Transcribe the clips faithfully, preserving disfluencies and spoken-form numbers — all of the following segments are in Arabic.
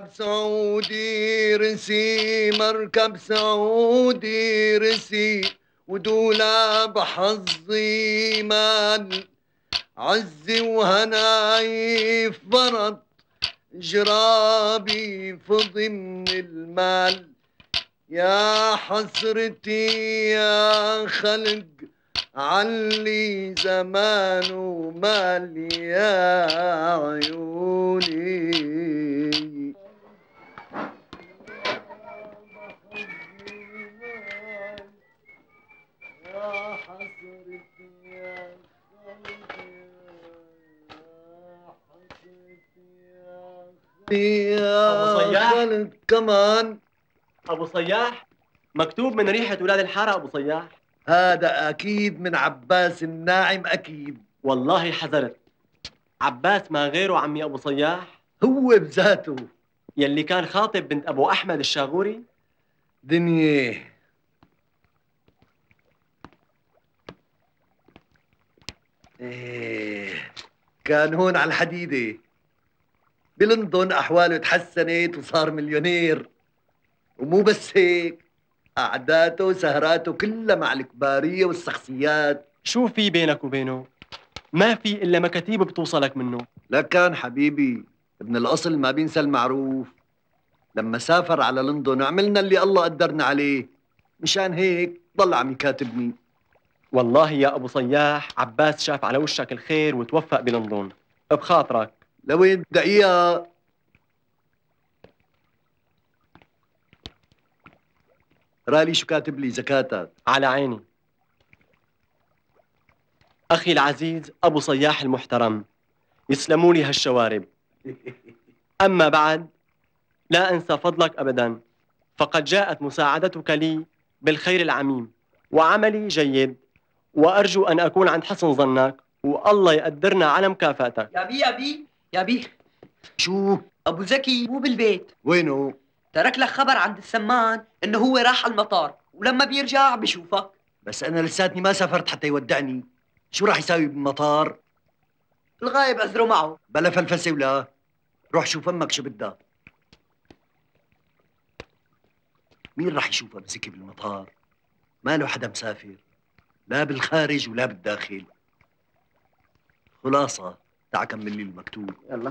سعودي رسي مركب سعودي رسي ودولاب حظي مال عزي وهناي فرط جرابي فضي من المال يا حسرتي يا خلق علي زمان ومال يا عيوني يا حسرتي يا خلق يا حسرتي يا أبو صياح خلق كمان. أبو صياح مكتوب من ريحة ولاد الحارة. أبو صياح هذا أكيد من عباس الناعم أكيد. والله حذرت. عباس ما غيره عمي أبو صياح، هو بذاته يلي كان خاطب بنت أبو أحمد الشاغوري. دنيا إيه كان هون على الحديدة بلندن، أحواله تحسنت وصار مليونير. ومو بس هيك، قعداته وسهراته كلها مع الكبارية والشخصيات. شو في بينك وبينه؟ ما في إلا مكاتيب بتوصلك منه. لكان حبيبي ابن الأصل ما بينسى المعروف. لما سافر على لندن عملنا اللي الله قدرنا عليه، مشان هيك ضل عم يكاتبني. والله يا أبو صياح عباس شاف على وشك الخير وتوفق بلندن بخاطرك. لوين دقيقة. رالي شو كاتب لي زكاتك. على عيني أخي العزيز أبو صياح المحترم، يسلموا لي هالشوارب. أما بعد لا أنسى فضلك أبدا، فقد جاءت مساعدتك لي بالخير العميم وعملي جيد، وأرجو أن أكون عند حسن ظنك، والله يقدرنا على مكافأتك. يا بي يا بي يا بي شو؟ أبو زكي مو بالبيت. وينه؟ ترك لك خبر عند السمان إنه هو راح على المطار، ولما بيرجع بشوفك. بس أنا لساتني ما سافرت حتى يودعني. شو راح يساوي بالمطار؟ الغايب أزره معه. بلا فلفسة ولا. روح شوف أمك شو بدها. مين راح يشوف أبو زكي بالمطار؟ ما له حدا مسافر، لا بالخارج ولا بالداخل. خلاصة تعا كمل لي المكتوب. يلا.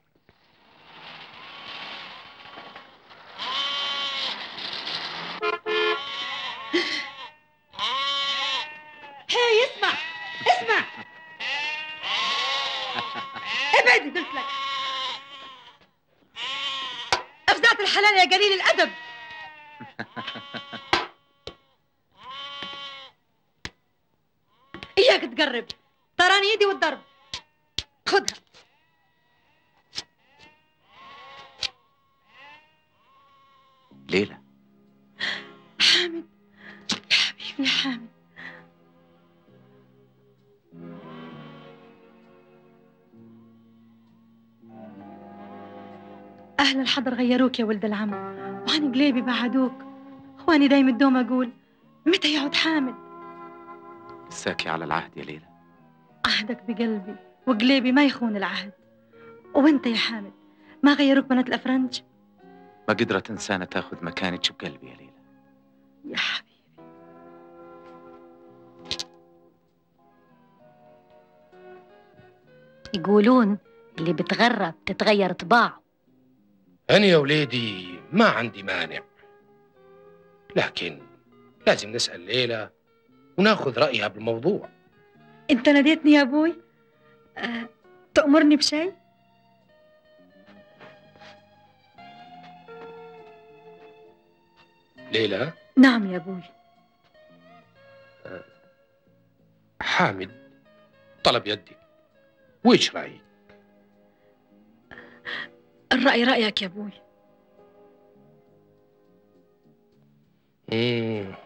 هاي اسمع اسمع. ابعدي قلت لك. افزعت الحلال يا قليل الادب. اياك تقرب، تراني ايدي والضرب. خدها. ليلى. حامد يا حبيبي يا حامد. أهل الحضر غيروك يا ولد العم، وعن قليبي بعدوك، وأنا دايم الدوم أقول متى يعود حامد؟ مساكي على العهد يا ليلى. عهدك بقلبي وقليبي ما يخون العهد. وأنت يا حامد ما غيروك بنات الأفرنج؟ ما قدرت إنسانة تاخذ مكانك بقلبي يا ليلى. يا حبيبي. يقولون اللي بتغرب تتغير طباعه. أنا يا وليدي ما عندي مانع، لكن لازم نسأل ليلى وناخذ رأيها بالموضوع. أنت ناديتني يا أبوي؟ أه، تأمرني بشيء؟ ليلى؟ نعم يا أبوي. أه، حامد طلب يدك، وإيش رأيك؟ الرأي رأيك يا أبوي. مم.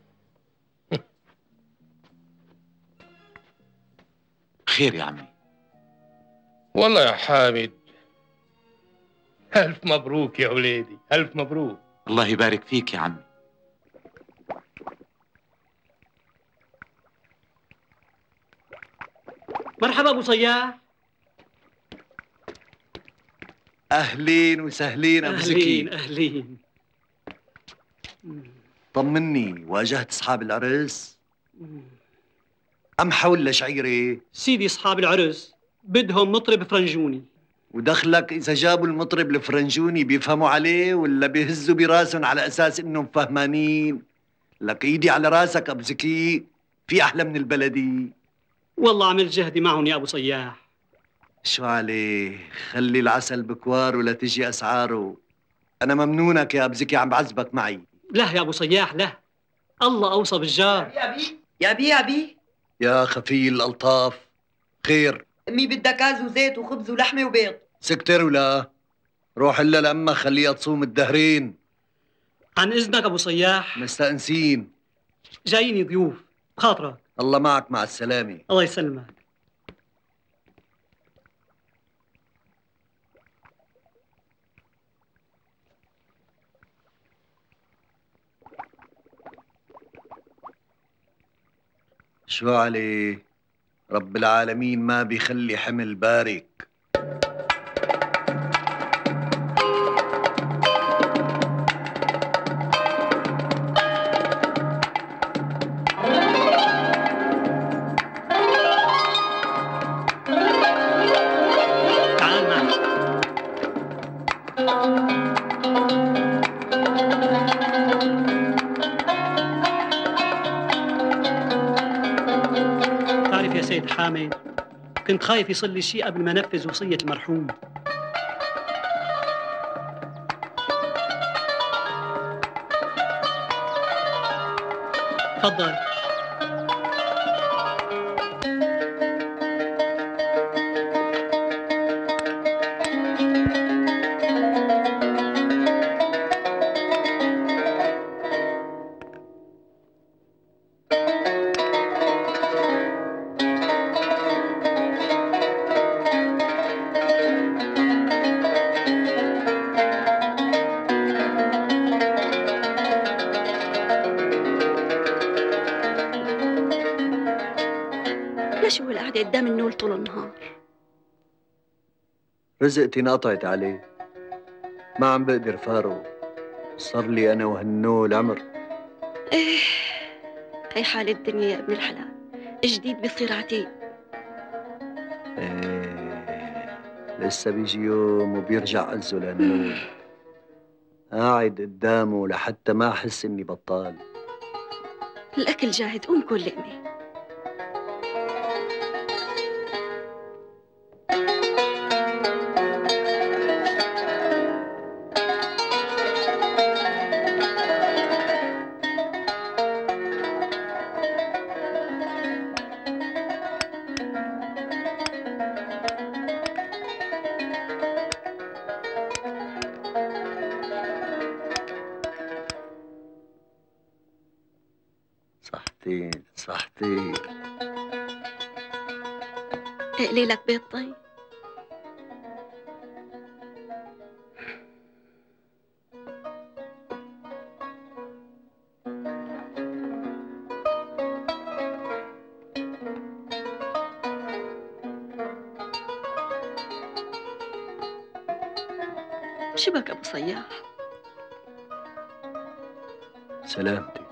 خير يا عمي. والله يا حامد ألف مبروك يا وليدي، ألف مبروك. الله يبارك فيك يا عمي. مرحبا أبو صياح. اهلين وسهلين ابو زكي. اهلين اهلين. طمني، واجهت اصحاب العرس؟ ام حول شعيري؟ سيدي اصحاب العرس بدهم مطرب فرنجوني. ودخلك اذا جابوا المطرب الفرنجوني بيفهموا عليه ولا بيهزوا براسهم على اساس انهم فهمانين؟ لك ايدي على راسك ابو زكي، في احلى من البلدي. والله عملت جهدي معهم يا ابو صياح. شو عليه، خلي العسل بكوار ولا تجي اسعاره. انا ممنونك يا ابو زكي، عم بعذبك معي. لا يا ابو صياح لا، الله اوصى بالجار. يا بي يا بي يا بي يا خفي الالطاف، خير؟ امي بدها كاز وزيت وخبز ولحمه وبيض. سكتر ولا روح الا لأما خليها تصوم الدهرين. عن اذنك ابو صياح. مستأنسين، جاييني ضيوف، بخاطرك. الله معك، مع السلامة. الله يسلمك. شو عليه؟ رب العالمين ما بيخلي حمل بارك. تعال معي. تعرف يا سيد حامد، كنت خايف يصير لي شيء قبل ما انفذ وصية المرحوم. تفضل. ليش هو القعدة قدام النول طول النهار؟ رزقتي انقطعت عليه، ما عم بقدر فارقه. صار لي انا وهالنول عمر. ايه هي حال الدنيا يا ابن الحلال، جديد بيصير عتيق. ايه لسه بيجي يوم وبيرجع عزه لهالنول. قاعد قدامه لحتى ما احس اني بطال. الاكل جاهز، قوم كل لقمة. صحتين صحتين. اقلي لك بيض طيب. شبك ابو صياح؟ سلامتك.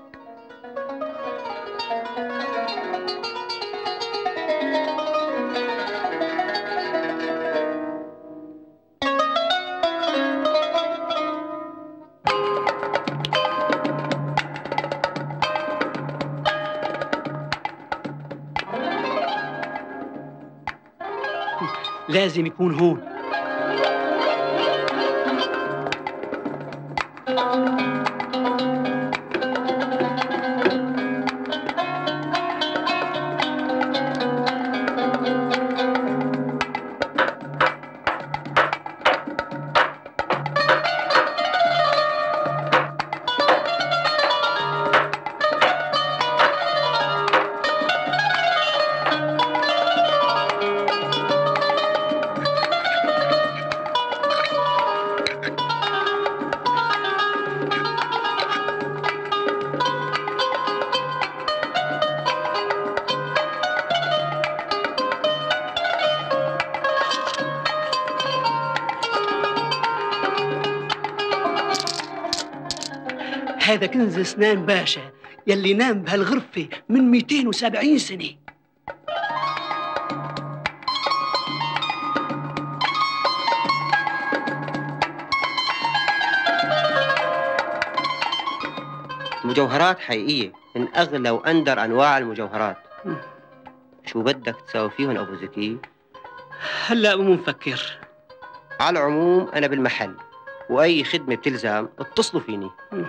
لازم يكون هون. هذا كنز سنان باشا يلي نام بهالغرفة من مئتين وسبعين سنة. مجوهرات حقيقية من أغلى وأندر أنواع المجوهرات. شو بدك تساوي فيهم أبو زكي؟ هلا مو مفكر. على العموم أنا بالمحل، وأي خدمة بتلزم اتصلوا فيني.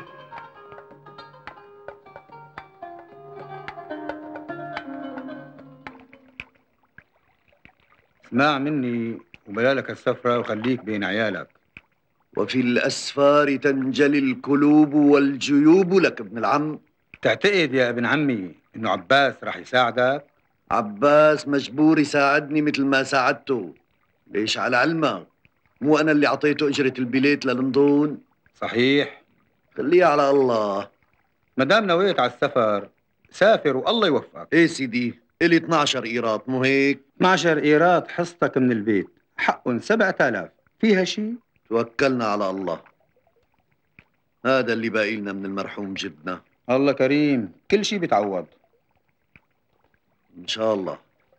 اسمع مني وبلالك السفرة وخليك بين عيالك. وفي الأسفار تنجلي القلوب والجيوب لك ابن العم. تعتقد يا ابن عمي إنه عباس رح يساعدك؟ عباس مجبور يساعدني مثل ما ساعدته. ليش على علمك؟ مو أنا اللي عطيته إجرة البيليت للندن؟ صحيح. خليها على الله. ما دام نويت على السفر سافر والله يوفقك. ايه سيدي، إلي اثني عشر قيراط مو هيك؟ اثني عشر قيراط حصتك من البيت، حقهم سبعة آلاف، فيها شيء؟ توكلنا على الله. هذا اللي باقي لنا من المرحوم جدنا. الله كريم، كل شيء بيتعوض إن شاء الله.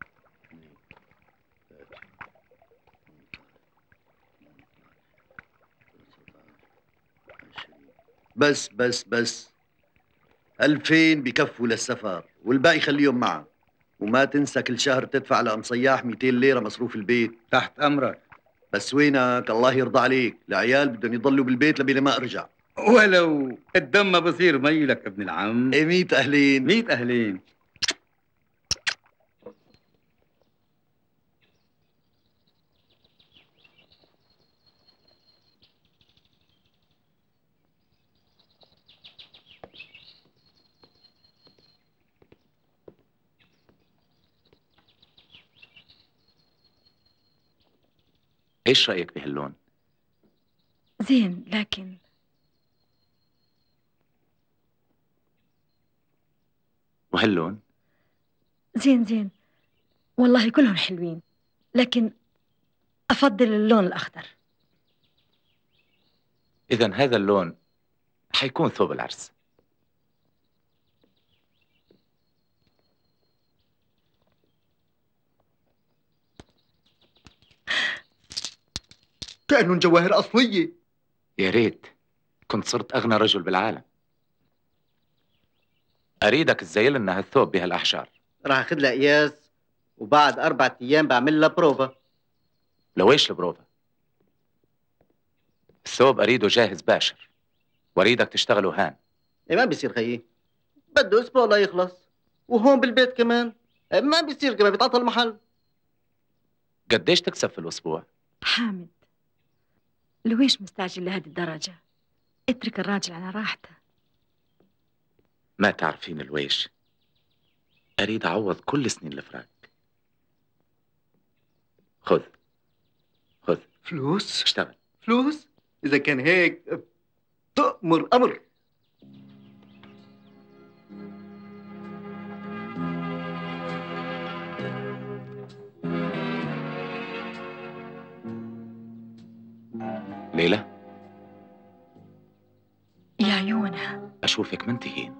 بس بس بس ألفين بكفوا للسفر والباقي خليهم معك، وما تنسى كل شهر تدفع لأم صياح مئتين ليرة مصروف البيت. تحت أمرك. بس وينك الله يرضى عليك، العيال بدهم يضلوا بالبيت لبين ما أرجع. ولو الدم ما بصير مي لك ابن العم. إيه ميت أهلين. ميت أهلين. ايش رأيك بهاللون؟ زين، لكن وهاللون؟ زين زين والله كلهم حلوين، لكن أفضل اللون الأخضر. إذن هذا اللون حيكون ثوب العرس. كأنهم جواهر أصلية. يا ريت كنت صرت أغنى رجل بالعالم. أريدك تزين لنا هالثوب بهالأحجار. راح أخذ لها قياس وبعد أربعة أيام بعمل لها بروفا. لويش البروفا؟ الثوب أريده جاهز باشر، وأريدك تشتغله هان. إيه ما بيصير خيي، بده أسبوع لا يخلص، وهون بالبيت كمان إيه ما بيصير، كمان بيتعطل المحل. قديش تكسب في الأسبوع؟ حامد، لويش مستعجل لهذه الدرجة؟ اترك الراجل على راحته. ما تعرفين الويش، أريد أعوض كل سنين الفراق. خذ خذ فلوس؟ اشتغل. فلوس؟ إذا كان هيك تأمر أمر. ليلى، يا عيونها، أشوفك منتهين.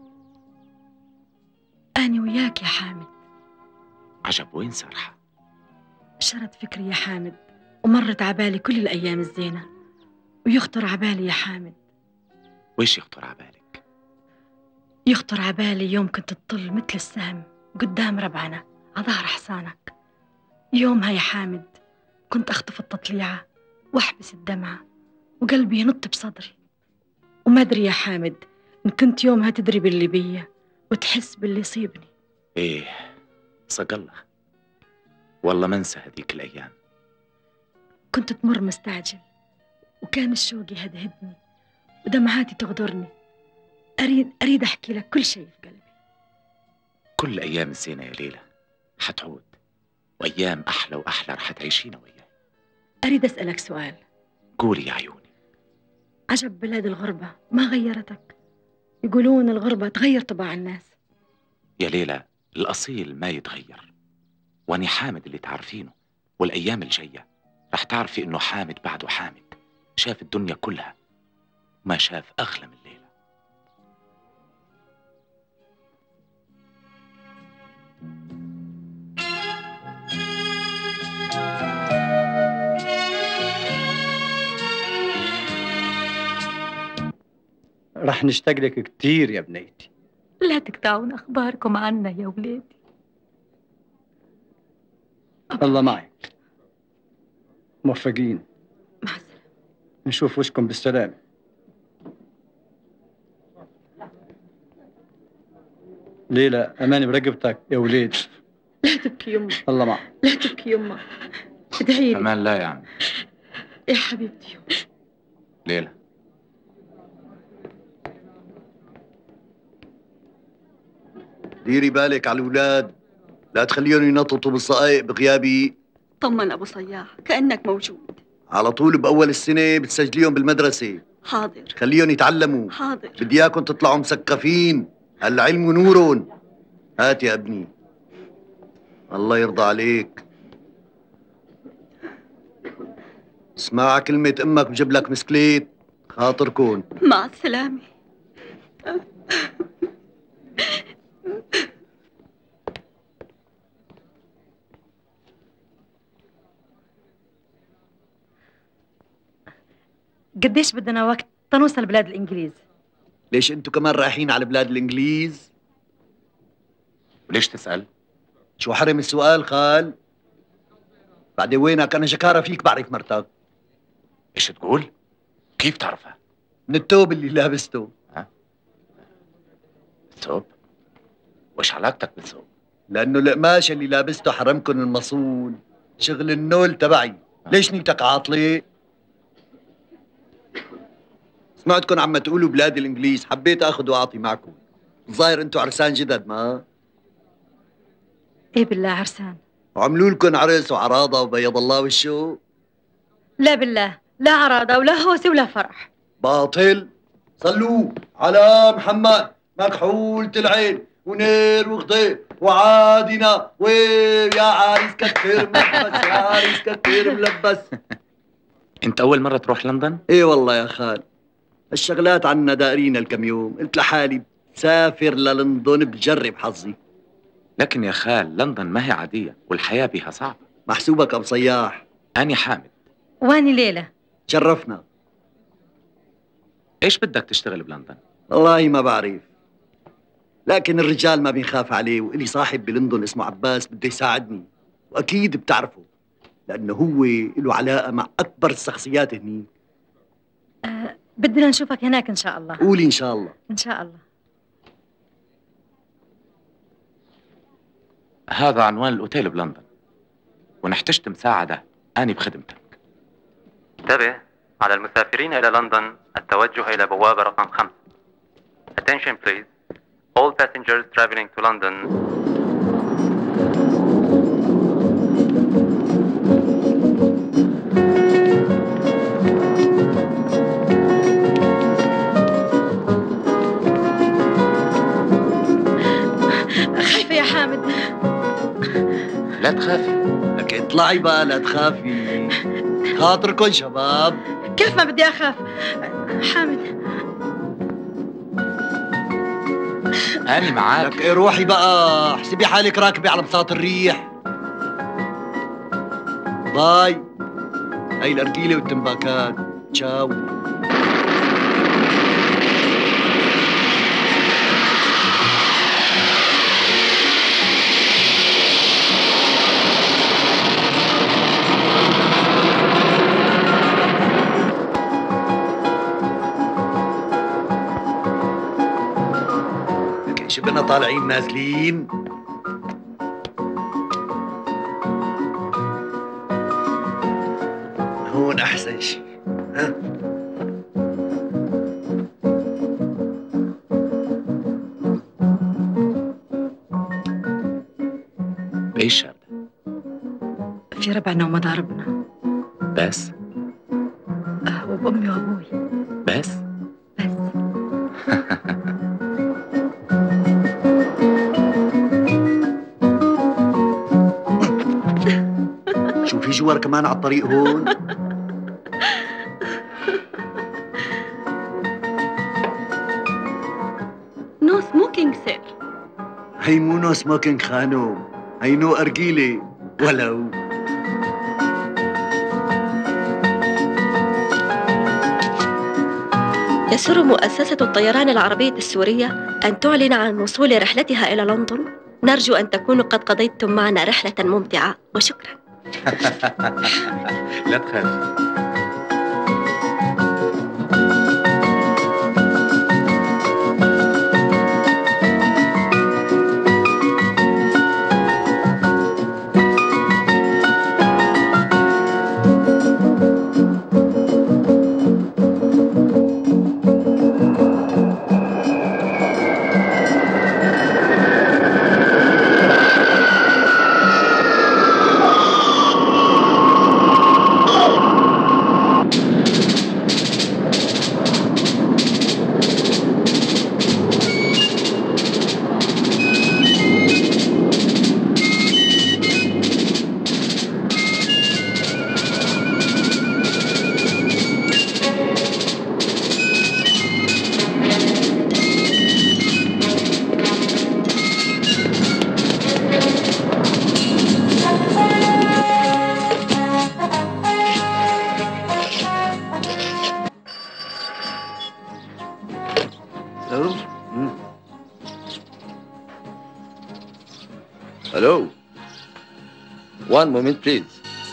أنا وياك يا حامد. عجب، وين سارحة؟ شرد فكري يا حامد، ومرت عبالي كل الأيام الزينة، ويخطر عبالي يا حامد. ويش يخطر عبالك؟ يخطر عبالي يوم كنت تطل مثل السهم قدام ربعنا على ظهر حصانك. يومها يا حامد كنت أخطف التطليعة وأحبس الدمعة، وقلبي ينط بصدري. وما أدري يا حامد إن كنت يومها تدري باللي بيا وتحس باللي يصيبني. إيه صق الله، والله ما انسى هذيك الأيام. كنت تمر مستعجل، وكان الشوق يهدهدني ودمعاتي تغدرني. أريد أريد أحكي لك كل شيء في قلبي. كل أيام الزينة يا ليلى حتعود، وأيام أحلى وأحلى رح تعيشينا وياي. أريد أسألك سؤال. قولي يا عيوني. عجب بلاد الغربة ما غيرتك؟ يقولون الغربة تغير طباع الناس. يا ليلى الأصيل ما يتغير، وأني حامد اللي تعرفينه، والأيام الجاية رح تعرفي إنه حامد بعده حامد، شاف الدنيا كلها ما شاف أغلى من ليلى. رح نشتاق لك كتير يا بنيتي. لا تقطعون أخباركم عنا يا ولادي. الله معك. موفقين. مع السلامة. نشوف وشكم بالسلامة. ليلى أماني برقبتك يا وليد. لا تبكي يما. الله معك. لا تبكي يما. ادعي لي. أمان لا يا عم. يا حبيبتي يما. ليلى. ديري بالك على الأولاد، لا تخليهم ينططوا بالصقائق بغيابي. طمن أبو صياح كأنك موجود. على طول بأول السنة بتسجليهم بالمدرسة. حاضر. خليهم يتعلموا. حاضر. بدي إياكم تطلعوا مثقفين، العلم نور. هات يا ابني. الله يرضى عليك. اسمع كلمة أمك بجيب لك مسكليت، خاطركن. مع السلامة. قديش بدنا وقت تنوصل بلاد الإنجليز؟ ليش انتو كمان رايحين على بلاد الإنجليز؟ وليش تسأل؟ شو حرم السؤال خال؟ بعدين وينك؟ أنا شكارة فيك بعرف مرتك. ايش تقول؟ كيف تعرفها؟ من التوب اللي لابسته. ها؟ الثوب؟ وش علاقتك بالثوب؟ لأنه القماش اللي لابسته حرمكن المصول، شغل النول تبعي. ليش نيتك عاطلة؟ سمعتكن عم تقولوا بلاد الإنجليز، حبيت آخذ وأعطي معكم. الظاهر أنتوا عرسان جدد ما؟ إيه بالله عرسان. وعملوا لكم عرس وعراضة وبيض الله وشه؟ لا بالله، لا عراضة ولا هوسة ولا فرح. باطل. صلوا على محمد مكحولة العين ونير وغضير وعادنا ويا عريس كتير ملبس يا عريس كتير ملبس. انت اول مرة تروح لندن؟ ايه والله يا خال، الشغلات عنا دارين الكم يوم، قلت لحالي بسافر للندن بجرب حظي. لكن يا خال لندن ما هي عادية والحياة بها صعبة. محسوبك ابو صياح. أنا حامد. واني ليلى. شرفنا. ايش بدك تشتغل بلندن؟ والله ما بعرف، لكن الرجال ما بينخاف عليه، وإلي صاحب بلندن اسمه عباس بده يساعدني، واكيد بتعرفه لانه هو له علاقه مع اكبر الشخصيات هني. أه بدنا نشوفك هناك ان شاء الله. قولي ان شاء الله. ان شاء الله. هذا عنوان الاوتيل بلندن، وإن احتجت مساعدة أنا بخدمتك. انتبه على المسافرين إلى لندن التوجه إلى بوابة رقم خمسة. Attention please. All passengers traveling to London. خايفة يا حامد. لا تخافي. لك اطلعي بقى لا تخافي. خاطركن شباب. كيف ما بدي أخاف حامد؟ أنا معاك. لك ايه روحي بقى، احسبي حالك راكبة على بساط الريح. باي. هاي الأرجيلة والتنباكات. تشاو. شبنا طالعين نازلين. هون أحسن شيء. ها؟ إيش هذا؟ في ربعنا ومضاربنا. بس؟ أه وبأمي وأبوي. بس؟ في جوار كمان على الطريق هون. نو سموكينج سير. هي مو نو سموكينج خانو، هي نو أرجيلة ولو. يسر مؤسسة الطيران العربية السورية أن تعلن عن وصول رحلتها إلى لندن. نرجو أن تكونوا قد قضيتم معنا رحلة ممتعة، وشكرا. لا تخافي. Hello. One moment, please.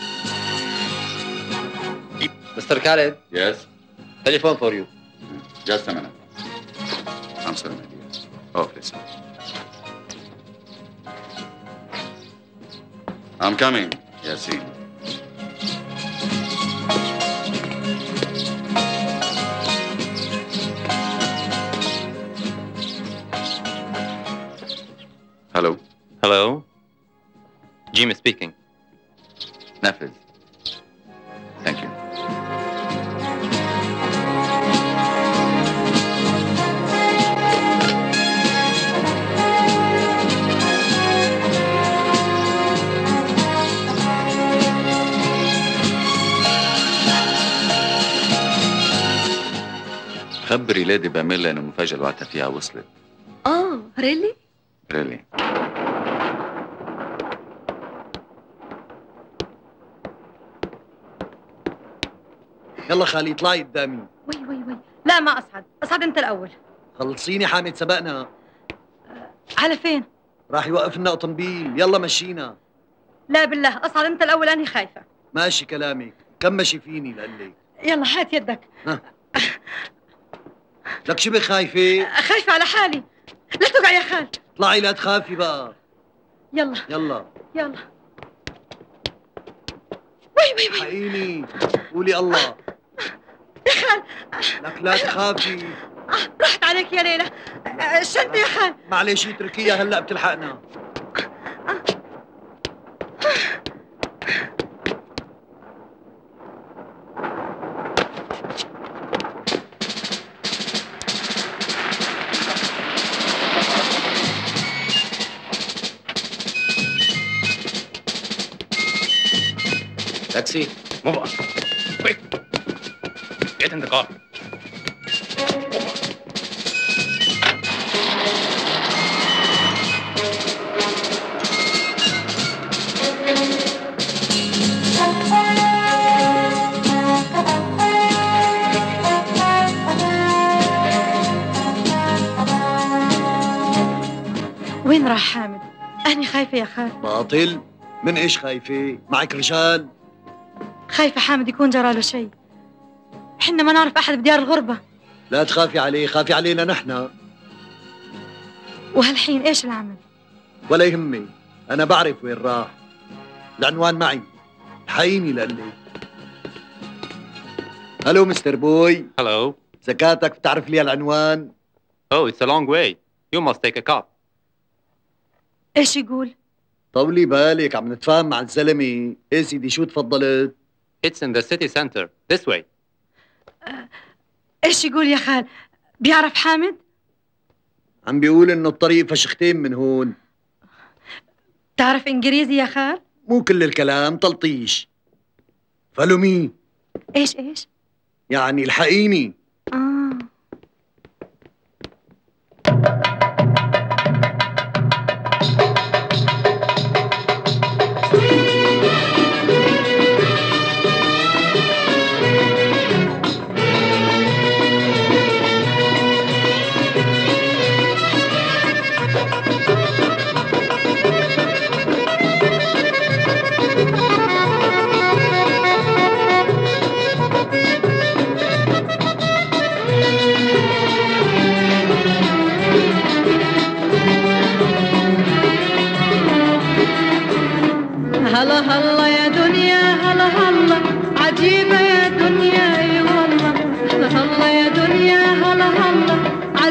Mister Khaled. Yes? Telephone for you. Just a minute. I'm sorry, my dear. Oh, please. I'm coming, Yasin. Hello. Hello. Jimmy speaking. Nafiz. Thank you. خبري ليدي باميلا ان المفاجأة اللي وعدتها فيها وصلت. آه، ريلي؟ ريلي. يلا خالي اطلعي قدامي. وي وي وي، لا ما أصعد، أصعد أنت الأول. خلصيني حامد سبقنا. أه على فين؟ راح يوقف لنا اوتومبيل، يلا مشينا. لا بالله أصعد أنت الأول، أنا خايفة. ماشي كلامك، كمشي فيني لقلك. يلا هات يدك. ها. لك شبه خايفة؟ خايفة على حالي، لا توقع يا خال. اطلعي لا تخافي بقى. يلا يلا يلا. وي وي وي. حقيني قولي الله. يا خال. لك لا تخافي. راحت عليك يا ليلى. الشنطة يا خال. معلش اتركيها هلا بتلحقنا. Taxi, move on. Quick. Get in the car. وين راح حامد؟ أنا خايفة يا خال. باطل؟ من ايش خايفة؟ معك رجال؟ خايفة حامد يكون جراله شيء. حنا ما نعرف أحد بديار الغربة. لا تخافي عليه، خافي علينا نحن. وهالحين ايش العمل؟ ولا يهمني، أنا بعرف وين راح. العنوان معي، الحقيني لقلي. هلو مستر بوي. Hello. زكاتك بتعرف لي العنوان؟ Oh, it's a long way. You must take a cab. ايش يقول؟ طولي بالك، عم نتفاهم مع الزلمة. ايه سيدي شو تفضلت؟ It's in the city center. This way. أه ايش يقول يا خال؟ بيعرف حامد؟ عم بيقول انه الطريق فشختين من هون. تعرف انجليزي يا خال؟ مو كل الكلام تلطيش. فلو مي. ايش ايش؟ يعني الحقيني. اه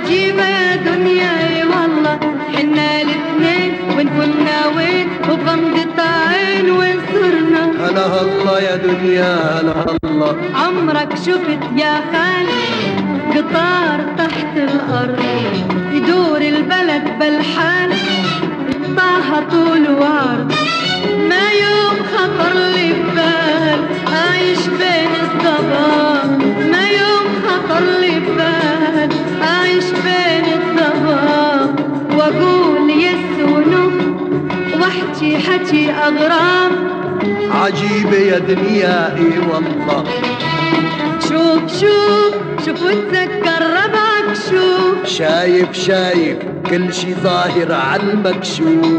عجيبة يا دنيا اي والله، حنا الاثنين وين كنا وين وبغمضة عين وين صرنا. هلا هلا يا دنيا هلا هلا. عمرك شفت يا خال قطار تحت الأرض يدور البلد بالحال طاحة طول وعرض، ما يوم خطر لي ببال عايش بين الضباب، ما يوم خطر لي ببال عايش بين الضباب، واقول يس ونو واحكي حكي اغراب. عجيبة يا دنيا اي والله. شوف شوف شوف وتذكر ربعك شوف، شايف شايف كل شي ظاهر عالمكشوف.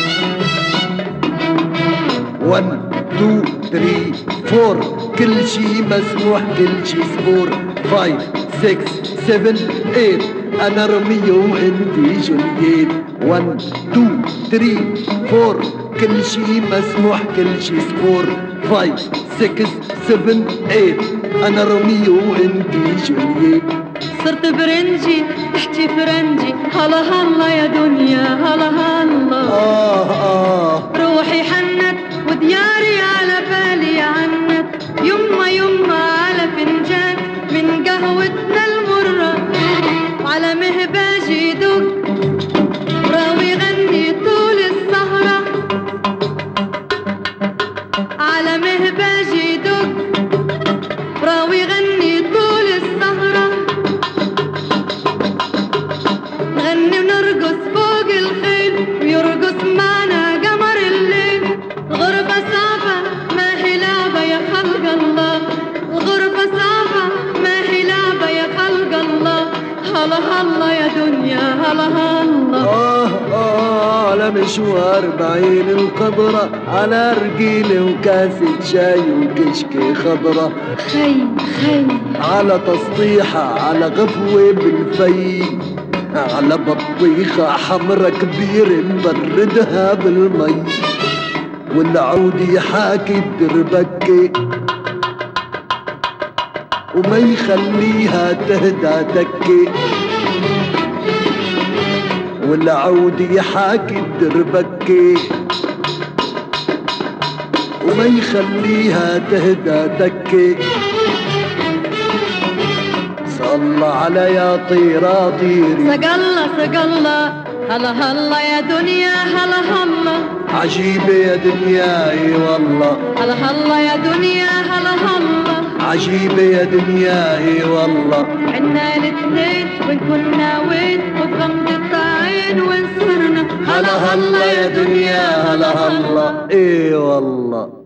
ون تو ثري فور كل شي مسموح كل شي سبور. فايف سكس سفن ايت انا روميو وانتي جولييت. ون تو ثري فور كل شي مسموح كل شي سبور. فايف سكس سفن ايت انا روميو وانتي جولييت. صرت برنجي تحكي فرنجي، هلا هلا يا دنيا هلا هلا. آه آه روحي حنت ودياري على بالي عنت، يما يما على فنجان من قهوتنا المرة، على مهباجي يدق راوي غني طول السهرة، على مهباجي يدق راوي غني طول السهرة، نغني ونرقص فوق الخيل ويرقص معنا قمر الليل. الغربة صعبة ما هي لعبة يا خلق الله، الغربة صعبة ما هي لعبة يا خلق الله. هلا هلا يا دنيا هلا هلا. آه آه على مشوار بعين القبرة، على رجيلة وكاسة شاي وكشكة خضرة. خي خي على تسطيحة على غفوة بالفي، على بطيخة حمرا كبيرة نبردها بالمي، والعود يحاكي الدربكة وما يخليها تهدى تكة، والعود يحاكي الدربكة وما يخليها تهدى تكة. صلى على يا طيرة طيري، سقلا سقلا هلا هلا يا دنيا هلا هلا. عجيبة يا دنيا اي والله. هلا هلا يا دنيا هلا هلا. عجيبة يا دنيا اي والله. حنا الاثنين وين كنا وين وبغمضة عين وين صرنا. هلا هلا يا دنيا هلا هلا اي والله.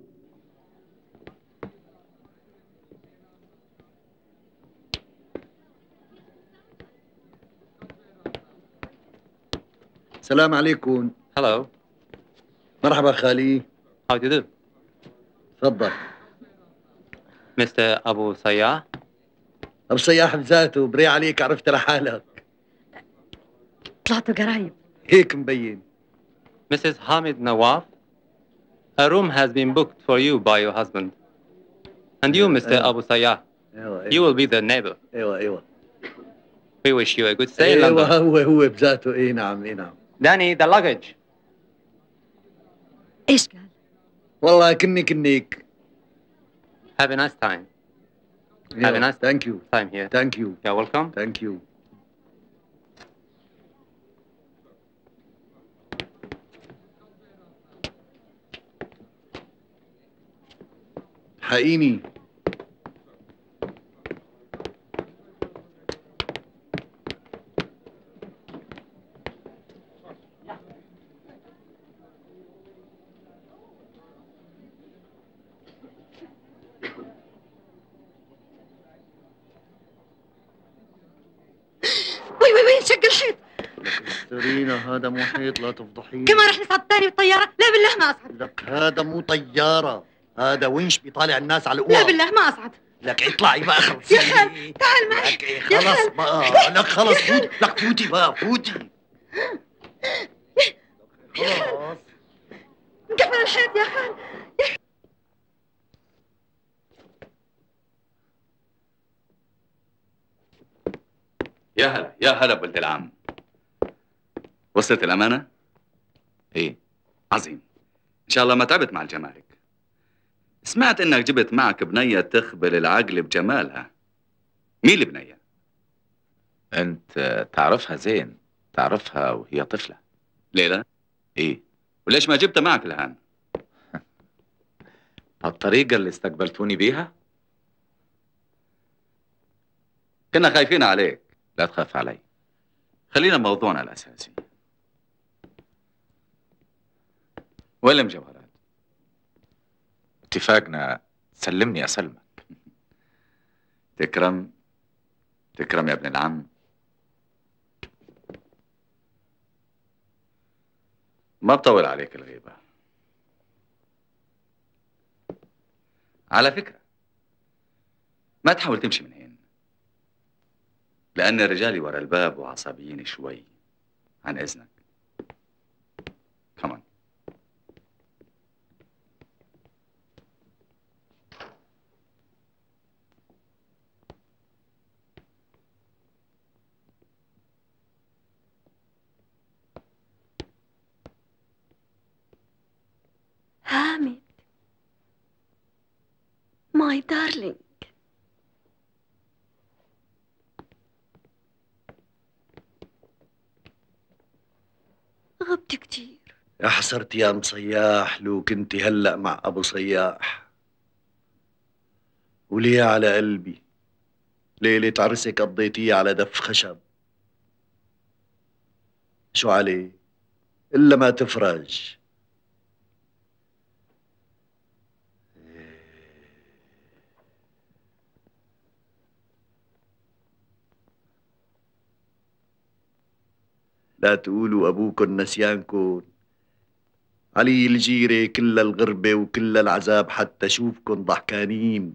السلام عليكم. Hello. مرحبا خالي. How do you do? تفضل. Mister أبو صياح. أبو صياح بذاته، بري عليك عرفت لحالك. طلعتوا قرايب. هيك مبين. Missus Hamid Nawaf, a room has been booked for you by your husband. And you, Mister أيوة. أبو صياح, أيوة أيوة. you will be the neighbor. أيوة أيوة. We wish you a good stay in أيوة London. هو هو بذاته. إي نعم إي نعم. Danny, the luggage. ايش قال؟ والله كني كنيك. Have a nice time. Yeah, Have a nice thank you. time here. Thank you. You're welcome. Thank you. حقيني. وي وي وي انشق الحيط. سيرينا هذا محيط لا تفضحيني. كمان رح نصعد تاني بالطيارة؟ لا بالله ما أصعد. لك هذا مو طيارة، هذا ونش بيطالع الناس على القوى. لا بالله ما أصعد. لك اطلعي بقى خلصي. يا خال تعال معي. لك إيه خلص بقى. لك خلص فوتي. لك فوتي بقى فوتي. خلاص. انقفل الحيط يا خال. يا هلا يا هلا بولد العم. وصلت الأمانة؟ ايه عظيم. إن شاء الله ما تعبت مع الجمارك. سمعت إنك جبت معك بنية تخبل العقل بجمالها. مين البنية؟ انت تعرفها زين، تعرفها وهي طفلة. ليلى؟ ايه. وليش ما جبتها معك الآن؟ الطريقة اللي استقبلتوني بيها؟ كنا خايفين عليك. لا تخاف علي. خلينا بموضوعنا الأساسي. وين المجوهرات؟ اتفاقنا سلمني أسلمك. تكرم تكرم يا ابن العم. ما بطول عليك الغيبة. على فكرة ما تحاول تمشي من هين، لأن الرجال ورا الباب وعصبيين شوي. عن إذنك. كمان. حامد ماي دارلينج. غبت كتير. يا حسرتي يا ام صياح، لو كنتي هلأ مع أبو صياح. وليه على قلبي، ليلة عرسك قضيتيه على دف خشب. شو عليه؟ إلا ما تفرج. لا تقولوا أبوكن نسيانكن. علي الجيرة كل الغربة وكل العذاب حتى شوفكن ضحكانين.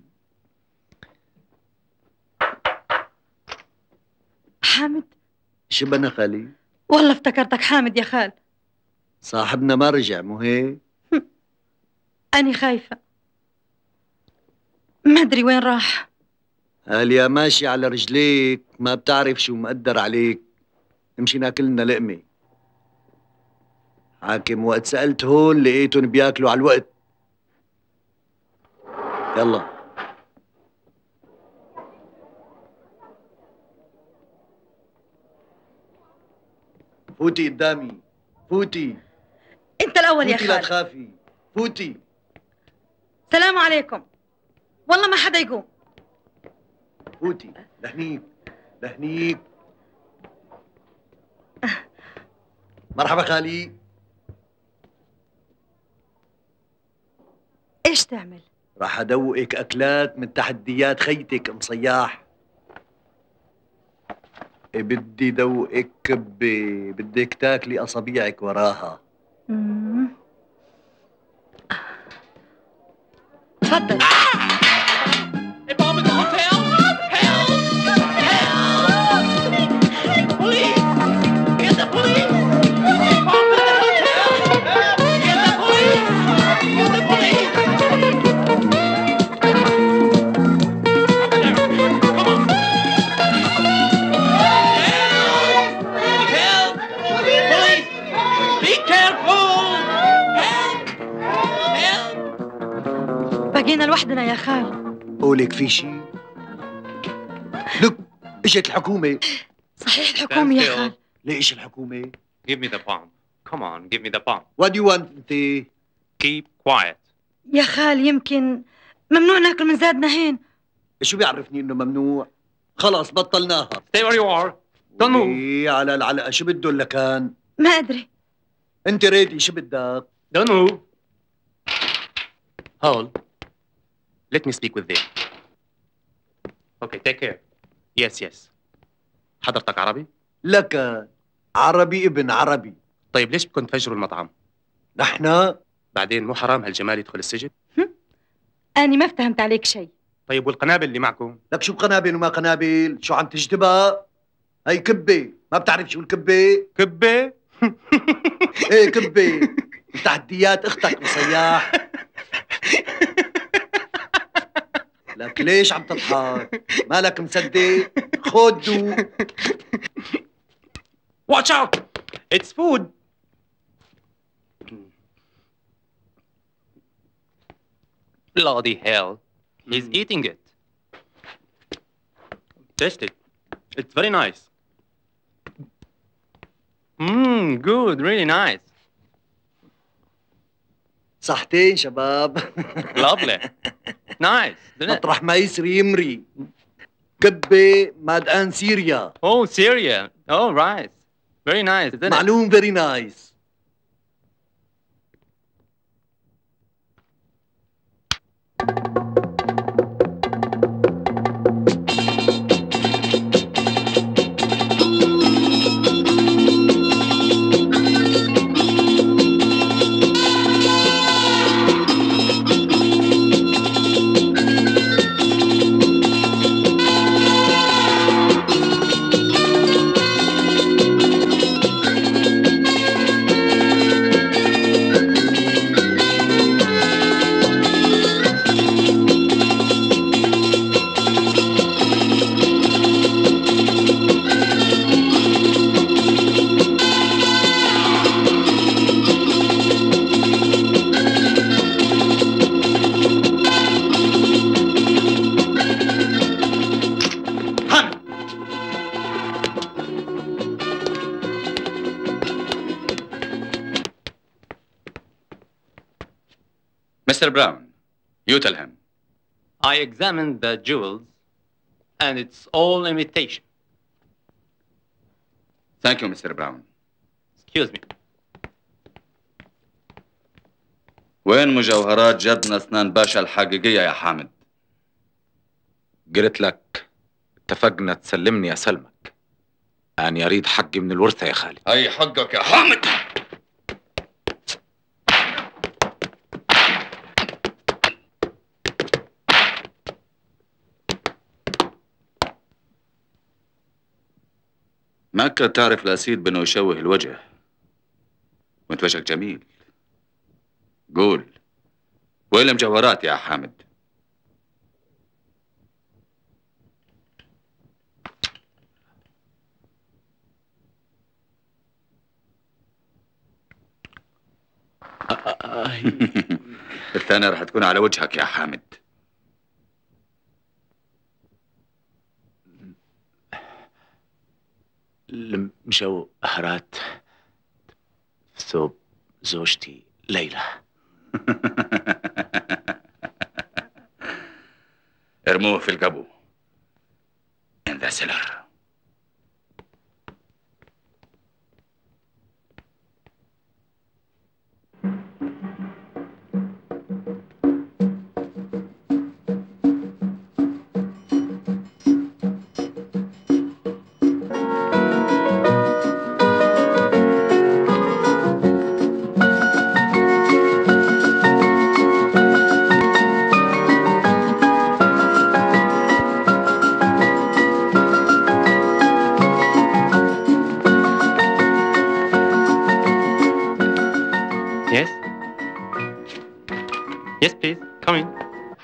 حامد. شبنا خالي؟ والله افتكرتك حامد يا خال. صاحبنا ما رجع مو هيك؟ أني خايفة، ما أدري وين راح. قال يا ماشي على رجليك، ما بتعرف شو مقدر عليك. نمشي ناكلنا لقمة. حاكم وقت سألت هون لقيتن بياكلوا على الوقت. يلا فوتي قدامي، فوتي. أنت الأول يا فوتي خال. لا تخافي، فوتي. سلام عليكم. والله ما حدا يقوم. فوتي لهنيك لهنيك. مرحبا خالي. ايش تعمل؟ راح ادوقك اكلات من تحديات خيتك ام صياح. إيه بدي دوقك كبه، بدك تاكلي اصابيعك وراها. مم. تفضل. بقينا لوحدنا يا خال. قولك في شيء؟ لك اجت الحكومة. صحيح الحكومة يا خال. ليش الحكومة؟ Give me the bomb. Come on, give me the bomb. What do you want انت؟ Keep quiet. يا خال يمكن ممنوع ناكل من زادنا هين. شو بيعرفني انه ممنوع؟ خلاص بطلناها. Stay where you are. Don't move. إيه على العلقة، شو بده اللكان؟ ما أدري. أنت ريدي، شو بدك؟ Don't move. Hold. Let me speak with them. Okay, take care. Yes, yes. حضرتك عربي؟ لك عربي ابن عربي. طيب ليش بدكم تفجروا المطعم؟ نحن؟ بعدين مو حرام هالجمال يدخل السجن؟ أنا ما فهمت عليك شيء. طيب والقنابل اللي معكم؟ لك شو قنابل وما قنابل؟ شو عم تجدبها؟ هي كبة، ما بتعرف شو الكبة؟ كبة؟ ايه كبة، تحديات اختك مصياح. لك ليش عم تضحك؟ مالك مصدق؟ خد دوق. Watch out! It's food! Bloody hell. He's eating it. Taste it. It's very nice. Mmm, good, really nice. صحتين شباب. Lovely. Nice. مطرح ما يسري يمري. كبة مادقان سيريا. Oh, Syria. Oh, right. Very nice, isn't it? معلوم very nice. Mister Brown, you tell him. I examined the jewels, and it's all imitation. Thank you, Mister Brown. Excuse me. وين مجوهرات جدنا اسنان باشا الحقيقية يا حامد؟ قلت لك اتفقنا تسلمني أسلمك. أنا أريد حقي من الورثة يا خالد. أي حقك يا حامد؟ ما كنت تعرف الأسيد بأنه يشوه الوجه، وانت وجهك جميل. قول، وين المجوهرات يا حامد؟ الثانية راح تكون على وجهك يا حامد. المجوهرات في ثوب زوجتي ليلى. ارموه في القبو. In the cellar. Yes? Yes, please. Come in.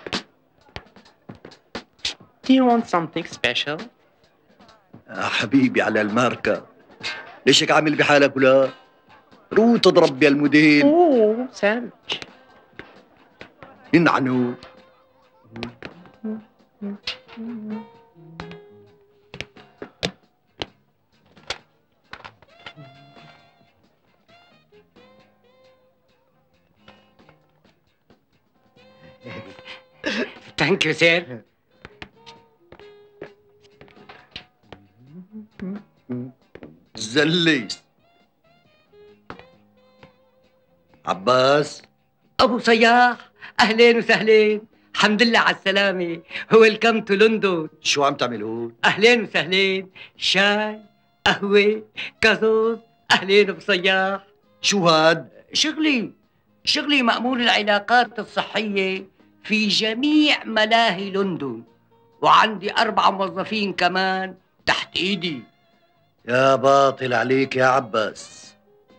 Do you want something special? حبيبي على الماركة. ليش هيك عامل بحالك ولا؟ روح تضرب يا المدين. اوه سامج. ينعنوا. Thank you, sir. زليس. عباس. أبو صياح، أهلين وسهلين. الحمد لله على السلامة. ويلكم تو لندن. شو عم تعمل هون؟ أهلين وسهلين. شاي، قهوة، كازوز. أهلين أبو صياح. شو هاد؟ شغلي شغلي مأمور العلاقات الصحية في جميع ملاهي لندن، وعندي أربع موظفين كمان تحت إيدي. يا باطل عليك يا عباس.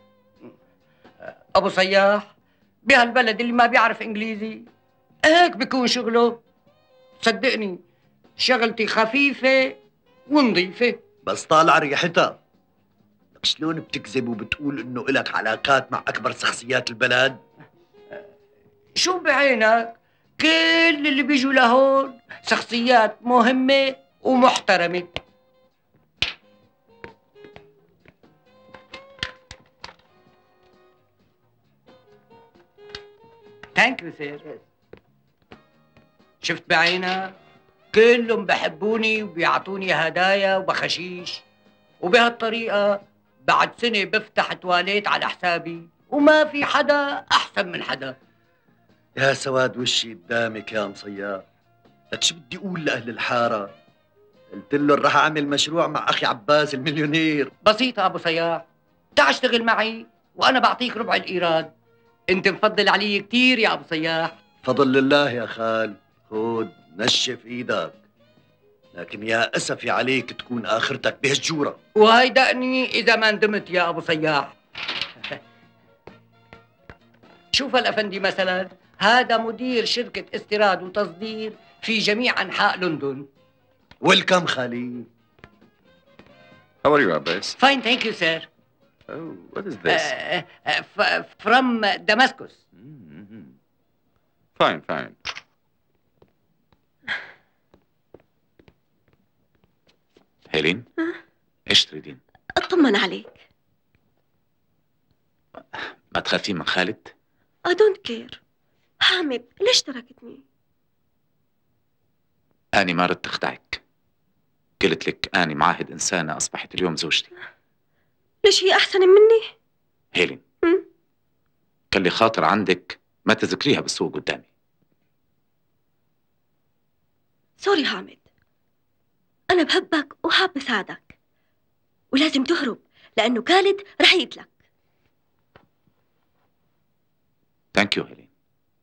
أبو صياح، بهالبلد اللي ما بيعرف إنجليزي هيك بيكون شغله. صدقني شغلتي خفيفة ونظيفة. بس طالع ريحتها. لك شلون بتكذب وبتقول انه إلك علاقات مع اكبر شخصيات البلد؟ شو بعينك؟ كل اللي بيجوا لهون شخصيات مهمة ومحترمة. ثانك يو سير. شفت بعينك؟ كلهم بحبوني وبيعطوني هدايا وبخشيش، وبهالطريقة بعد سنة بفتح تواليت على حسابي وما في حدا أحسن من حدا. يا سواد وشي قدامك يا مصياح. لك شو بدي اقول لاهل الحاره؟ قلت لهم رح اعمل مشروع مع اخي عباس المليونير. بسيطة ابو صياح، تعال اشتغل معي وانا بعطيك ربع الايراد. انت مفضل علي كثير يا ابو صياح. فضل لله يا خال، خود نشف ايدك. لكن يا اسفي عليك تكون اخرتك بهالجوره. وهي دقني اذا ما ندمت يا ابو صياح. شوف الافندي مثلا، هذا مدير شركة استيراد وتصدير في جميع أنحاء لندن. ويلكم خالي. How are you, Abbas? Fine, thank you, sir. Oh, what is this? Uh, uh, from Damascus. Mm-hmm. Fine, fine. هيلين، ايش تريدين؟ اطمن عليك. ما تخافين من خالد؟ I don't care. حامد ليش تركتني؟ أنا ما ردت أخدعك. قلت لك أنا معاهد إنسانة أصبحت اليوم زوجتي. ليش هي أحسن مني؟ هيلين، كان لي خاطر عندك ما تذكريها بالسوق قدامي. سوري حامد، أنا بحبك وحاب بساعدك، ولازم تهرب لأنه خالد رح يقتلك. ثانك يو هيلين.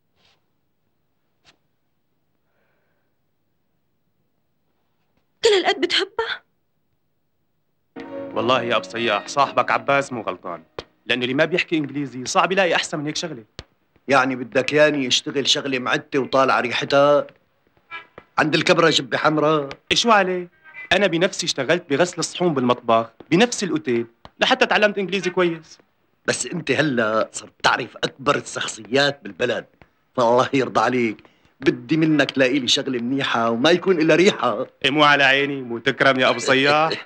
كل هالقد بتحبها؟ والله يا ابو صياح صاحبك عباس مو غلطان، لانه اللي ما بيحكي انجليزي صعب يلاقي احسن من هيك شغله. يعني بدك ياني اشتغل شغله معته وطالع ريحتها؟ عند الكبره جبه حمراء. شو عليه؟ انا بنفسي اشتغلت بغسل الصحون بالمطبخ بنفس الاوتيل لحتى تعلمت انجليزي كويس. بس انت هلا صرت تعرف اكبر الشخصيات بالبلد، فالله يرضى عليك بدي منك تلاقي لي شغله منيحه وما يكون الا ريحه. إيه مو على عيني، مو تكرم يا ابو صياح.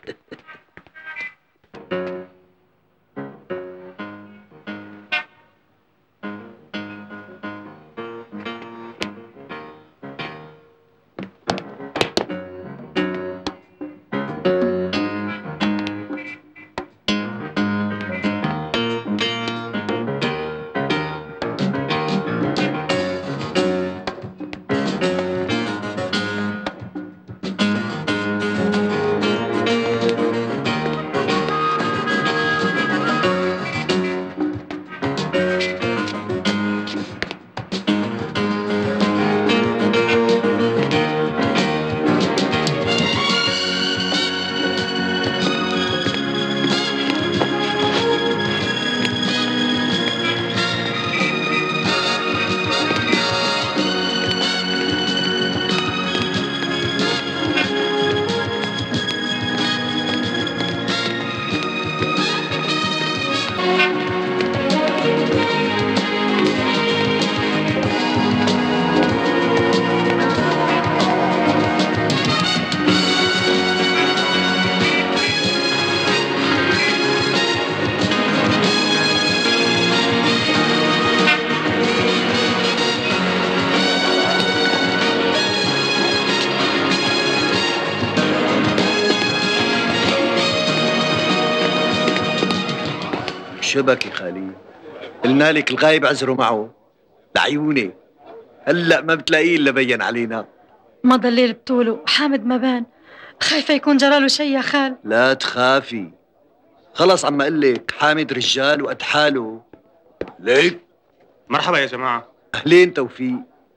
شبك يا خالي، قلنا لك الغايب عذره معه. لعيوني هلا ما بتلاقيه الا بين علينا. ما ضليل بطوله، حامد ما بان، خايفه يكون جراله شيء يا خال. لا تخافي، خلص عم اقول لك حامد رجال وقد حاله. ليك مرحبا يا جماعه. اهلين توفيق.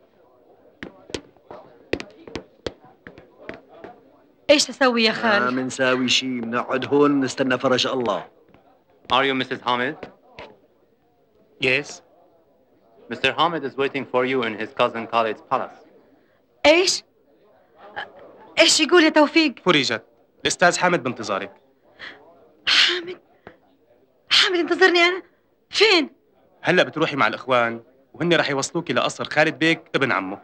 ايش اسوي يا خال؟ ما منساوي شيء، بنقعد هون نستنى فرج الله. Are you Missus Hamid? Yes. Mister Hamid is waiting for you in his cousin Khalid's palace. ايش؟ ايش يقول يا توفيق؟ فرجت الاستاذ حامد بانتظارك. حامد حامد انتظرني انا؟ فين؟ هلا بتروحي مع الاخوان وهن رح يوصلوكي لقصر خالد بيك ابن عمه.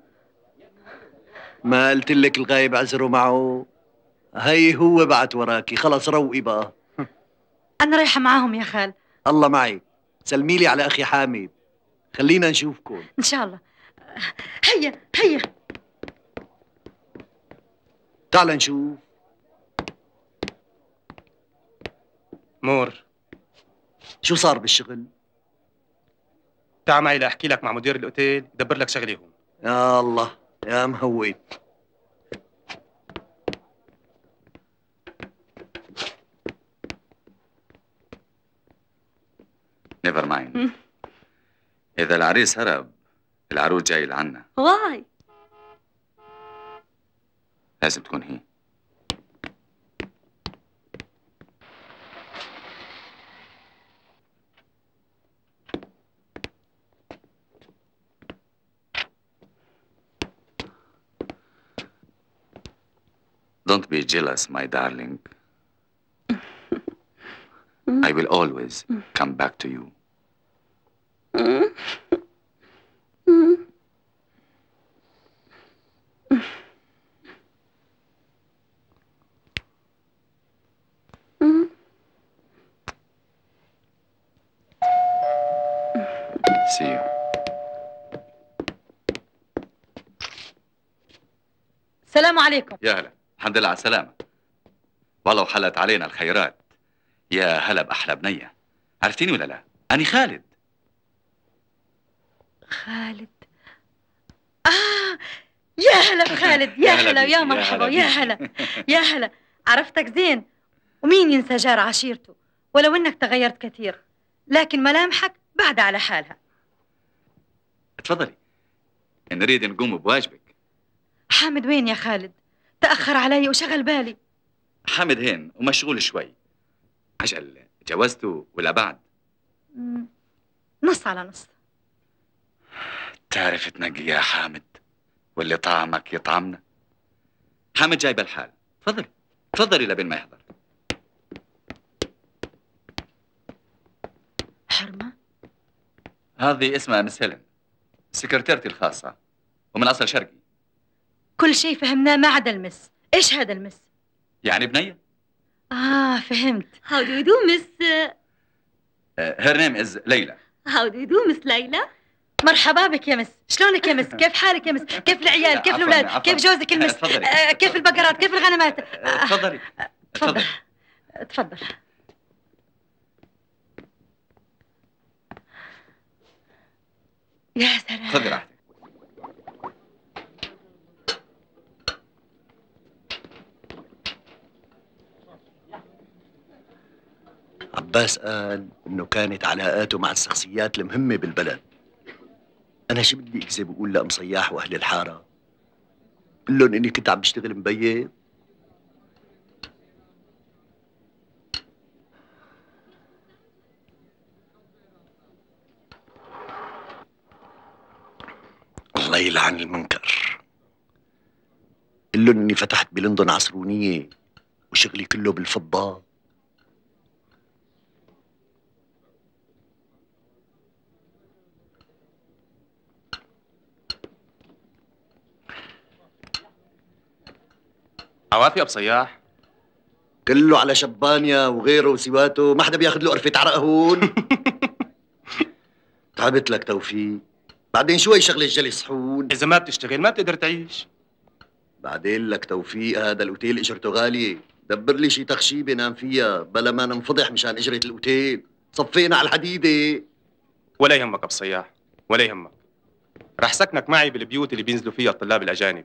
ما قلت لك الغايب عذره معه؟ هي هو بعت وراكي، خلص روقي بقى. انا رايحه معاهم يا خال. الله معي، سلمي لي على اخي حامد، خلينا نشوفكم ان شاء الله. هيا هيا تعال نشوف. مور، شو صار بالشغل؟ تعال معي لاحكي لك مع مدير الاوتيل يدبر لك شغله هون. يا الله يا مهوي. نيفر مايند. إذا العريس هرب العروس جاي لعنا. واي لازم تكون هي. Don't be jealous, my darling. I will always come back to you. See you. السلام عليكم. يا هلا، الحمد لله على السلامة. والله وحلت علينا الخيرات. يا هلا بأحلى بنية. عرفتيني ولا لا؟ أنا خالد. خالد. آه يا هلا بخالد، يا هلا ويا مرحبا ويا هلا يا هلا. عرفتك زين، ومين ينسى جار عشيرته؟ ولو انك تغيرت كثير، لكن ملامحك بعد على حالها. اتفضلي، نريد نقوم بواجبك. حامد وين يا خالد؟ تأخر علي وشغل بالي. حامد هين ومشغول شوي. عجل جوزته ولا بعد؟ مم. نص على نص. تعرف تنقي يا حامد، واللي طعمك يطعمنا. حامد جاي بالحال. تفضلي تفضلي لبين ما يحضر. حرمة؟ هذه اسمها مس هيلين، سكرتيرتي الخاصة ومن أصل شرقي. كل شيء فهمناه ما عدا المس. ايش هذا المس؟ يعني بنية. اه فهمت. How do you do, Miss Her name is ليلى. How do you do, Miss ليلى؟ مرحبا بك يا مس. شلونك يا مس؟ كيف حالك يا مس؟ كيف العيال؟ كيف الاولاد؟ كيف جوزك المس؟ آه كيف البقرات؟ كيف الغنمات؟ آه تفضلي تفضل تفضل. يا سلام. خذي راحتك. عباس قال انه كانت علاقاته مع الشخصيات المهمة بالبلد. انا شو بدي اكذب واقول لأم صياح واهل الحارة؟ قل لهم اني كنت عم بشتغل مبيت. الله يلعن المنكر. قل لهم اني فتحت بلندن عصرونية وشغلي كله بالفضة. عوافي ابو صياح. كله على شبانيا وغيره وسواته، ما حدا بياخذ له قرفة عرق هون. تعبت لك توفيق. بعدين شوي شغلة الجلي صحون. اذا ما بتشتغل ما بتقدر تعيش. بعدين لك توفيق، هذا الاوتيل اجرته غالية، دبر لي شي تخشيبة نام فيها بلا ما ننفضح مشان اجرة الاوتيل. صفينا على الحديدة. ولا يهمك ابو صياح، ولا يهمك. رح سكنك معي بالبيوت اللي بينزلوا فيها الطلاب الاجانب.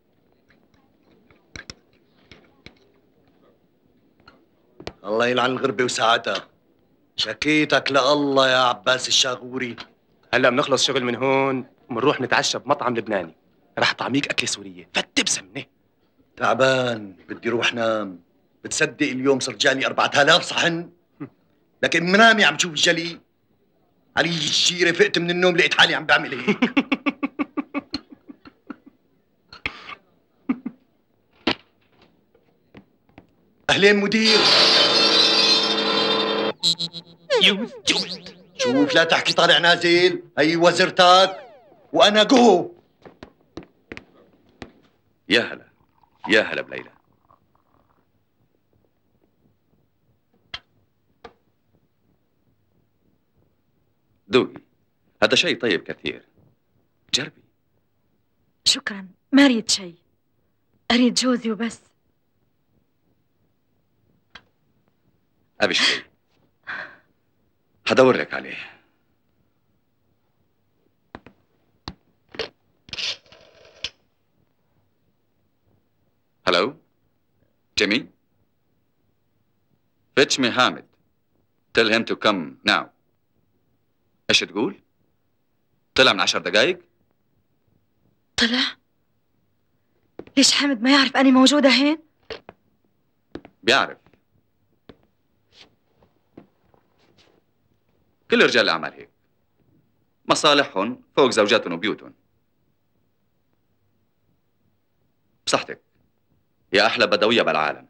الله يلعن الغربة وساعتها. شكيتك لله يا عباس الشاغوري. هلا بنخلص شغل من هون وبنروح نتعشى بمطعم لبناني، رح طعميك أكلة سورية فتة بسمنة. تعبان بدي روح نام. بتصدق اليوم صار جاني أربعة آلاف صحن؟ لكن منامي عم شوف الجلي. علي الجيرة فقت من النوم لقيت حالي عم بعمل هيك. أهلين مدير. يو شوف لا تحكي طالع نازل، هي وزرتك وأنا جو. يا هلا يا هلا بليلى. دوقي، هذا شيء طيب كثير، جربي. شكرا، ما أريد شيء، أريد جوزي وبس. أبي شيء هدور لك عليه. هلو جيمي، fetch me حامد. tell him to come now. ايش تقول؟ طلع من عشر دقايق؟ طلع؟ ليش حامد ما يعرف أني موجودة هين؟ بيعرف. كل رجال الأعمال هيك، مصالحهم فوق زوجاتهم وبيوتهم. بصحتك يا أحلى بدوية بالعالم.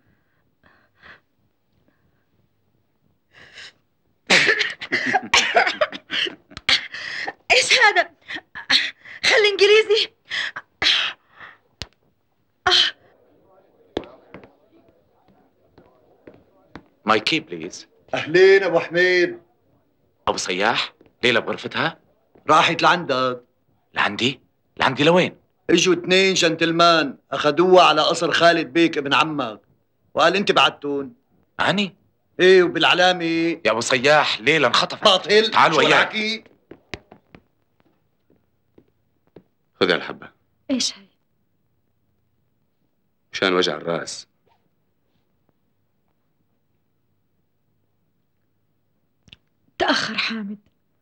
إيش هذا؟ خلي إنجليزي. ماي كي بليز. أهلين أبو حميد. أبو صياح، ليلى بغرفتها؟ راحت لعندك. لعندي؟ لعندي لوين؟ اجوا اثنين جنتلمان اخذوها على قصر خالد بيك ابن عمك، وقال انت بعتون. أني؟ ايه وبالعلامة. يا أبو صياح ليلى انخطفت. باطل. تعال وياك. خذ الحبة. ايش هي؟ مشان وجع الراس. تأخر حامد.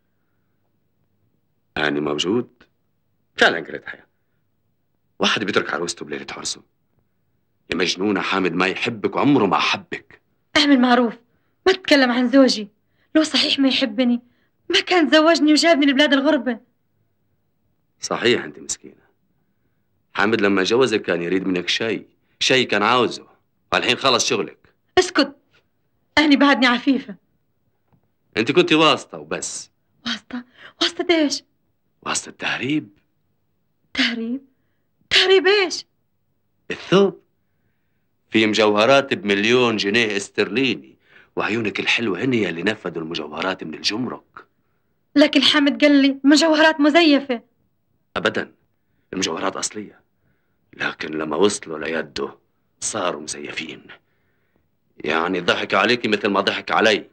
أنا موجود. فعلا قريت حياة. واحد بيترك عروسته بليلة عرسه. يا مجنونة، حامد ما يحبك وعمره ما حبك. اعمل معروف، ما تتكلم عن زوجي. لو صحيح ما يحبني ما كان تزوجني وجابني لبلاد الغربة. صحيح أنت مسكينة. حامد لما جوزك كان يريد منك شيء، شيء كان عاوزه، والحين خلص شغلك. اسكت، أهني بعدني عفيفة. أنت كنت واسطة وبس. واسطة؟ واسطة ايش؟ واسطة تهريب. تهريب؟ تهريب ايش؟ الثوب. في مجوهرات بمليون جنيه استرليني، وعيونك الحلوة هن اللي نفذوا المجوهرات من الجمرك. لكن حامد قال لي مجوهرات مزيفة. أبدا، المجوهرات أصلية، لكن لما وصلوا ليده صاروا مزيفين. يعني ضحك عليكي مثل ما ضحك علي.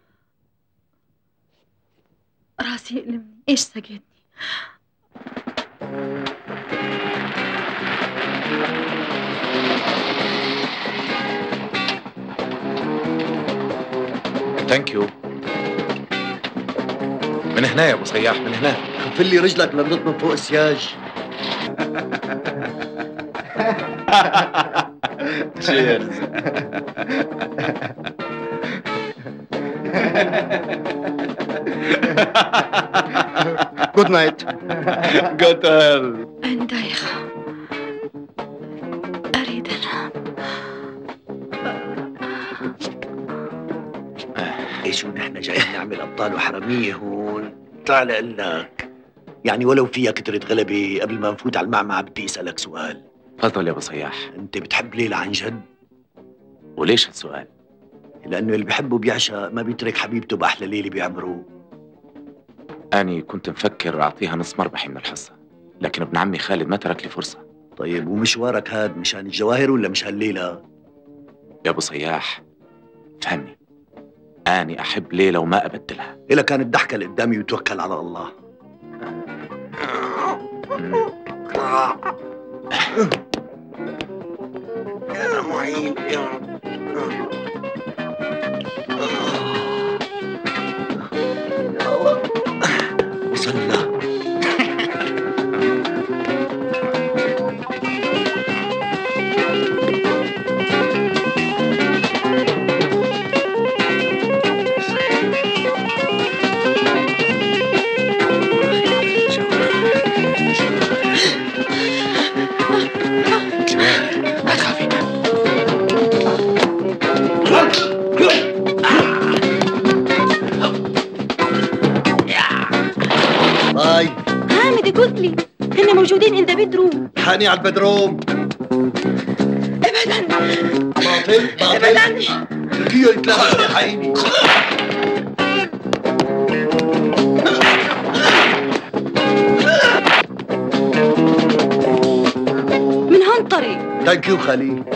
راسي يألمني، ايش سقيتني؟ ثانك يو. من هنا يا ابو صياح، من هنا. خف لي رجلك لنط من فوق السياج. تشيرز. جود نايت. جود هيل. أنا دايخة، أريد أنام. ايش ونحن جايين نعمل ابطال وحراميه هون؟ تعال اقول لك، يعني ولو فيها كترة غلبة قبل ما نفوت على المعمعة بدي اسألك سؤال. تفضل يا ابو صياح. انت بتحب ليلى عن جد؟ وليش هالسؤال؟ لأنه اللي بحبه بيعشق، ما بيترك حبيبته بأحلى ليلة بعمره. أني كنت مفكر أعطيها نص مربحي من الحصة، لكن ابن عمي خالد ما ترك لي فرصة. طيب ومشوارك هاد مشان الجواهر ولا مشان ليلى؟ يا أبو صياح فهمني، أني أحب ليلى وما أبدلها. إلا كانت الضحكة اللي قدامي وتوكل على الله. يا معين يا رب. وصلنا. البدروم. حاني على البدروم. ابدا باطل باطل. ابدا تركيه يتلاقى يا حقيني. من هالطريق. ثانك يو خالي.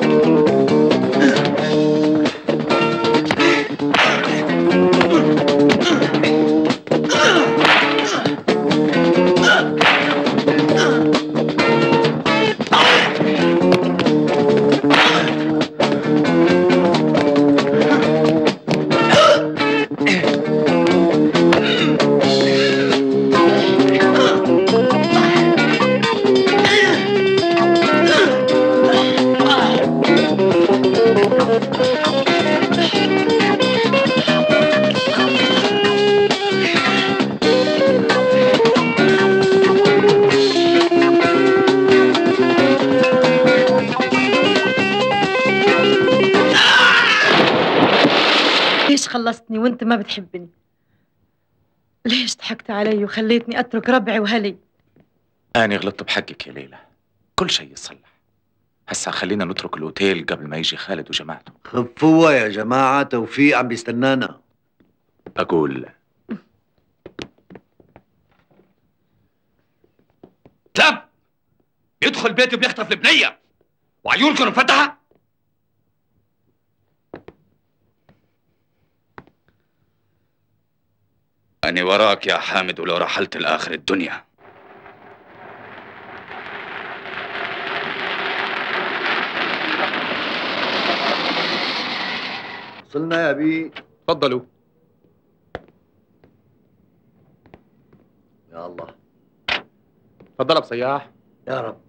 ليش خلصتني وانت ما بتحبني؟ ليش ضحكت علي وخليتني اترك ربعي وهلي؟ أنا غلطت بحقك يا ليلى، كل شيء يصلح. هسا خلينا نترك الأوتيل قبل ما يجي خالد وجماعته. خفوها يا جماعة، توفيق عم بيستنانا. أقول كلب يدخل بيتي وبيخطف البنية وعيونكم مفتحة. أنا وراك يا حامد ولو رحلت لآخر الدنيا. وصلنا يا بي. تفضلوا. يا الله. تفضل ابو سياح. يا رب.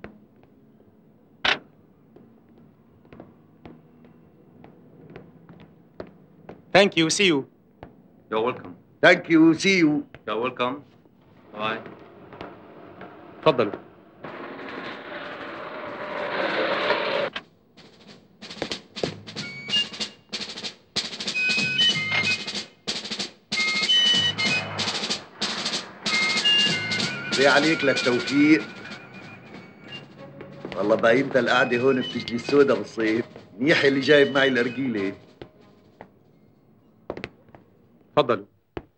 ثانك يو. سي يو. You're welcome. ثانك يو. سي يو. You're welcome. Bye. تفضلوا. ليه عليك لك توفيق. والله باينت القعدة هون بتجلي السودا بالصيف. منيح اللي جايب معي الأرجيلة. تفضلوا.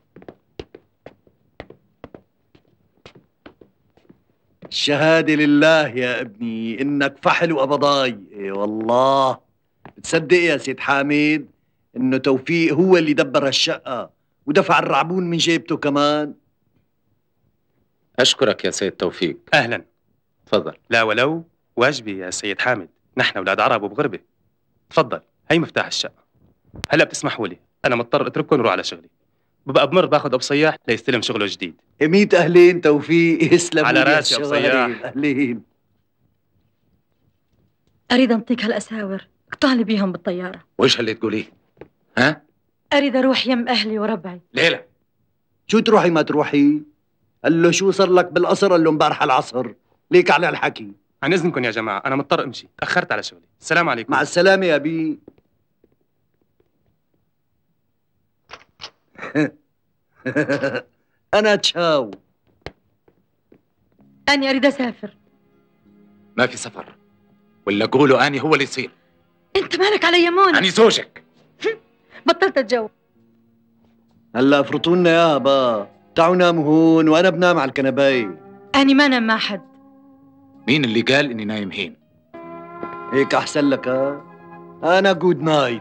الشهادة لله يا ابني إنك فحل وقبضاي. إيه والله. بتصدق يا سيد حامد إنه توفيق هو اللي دبر هالشقة ودفع الرعبون من جيبته كمان. أشكرك يا سيد توفيق. أهلا. تفضل. لا ولو واجبي يا سيد حامد، نحن أولاد عرب وبغربة. تفضل، هي مفتاح الشقة. هلا بتسمحوا لي أنا مضطر أترككم ونروح على شغلي. ببقى بمر باخذ أبو صياح ليستلم شغله جديد. ميت أهلين توفيق. يسلم على راسي أبو صياح. أهلين. اريد انطيك هالاساور، اقطع لي بيهم بالطيارة. وإيش اللي تقوليه؟ ها؟ اريد اروح يم اهلي وربعي. ليلى شو تروحي ما تروحي؟ قال له شو صار لك بالقصر؟ قال له امبارح العصر. ليك على الحكي. عن إذنكم يا جماعة أنا مضطر أمشي، تأخرت على شغلي. السلام عليكم. مع السلامة يا بي. أنا تشاو. أنا أريد أسافر. ما في سفر، ولا قولوا أني هو اللي يصير. أنت مالك علي يا منى؟ أني زوجك. بطلت أتجوز. هلا افرطوا لنا ياها بقى. تعوا ناموا هون وأنا بنام على الكنباية. أنا ما نام مع حد. مين اللي قال إني نايم هين؟ هيك أحسن لك. ها؟ أنا جود نايت.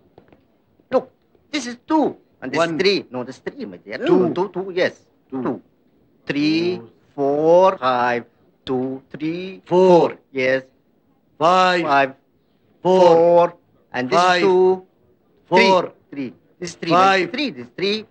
This is two. And this One. is three. No, this is three, my dear. Two. No, two, two, yes. Two. two. Three, four, five. Two, three, Four. Yes. Five. Five. Four. Four. And this Five. is two. Four. Three. Three. This is three. Five. Three. This is three.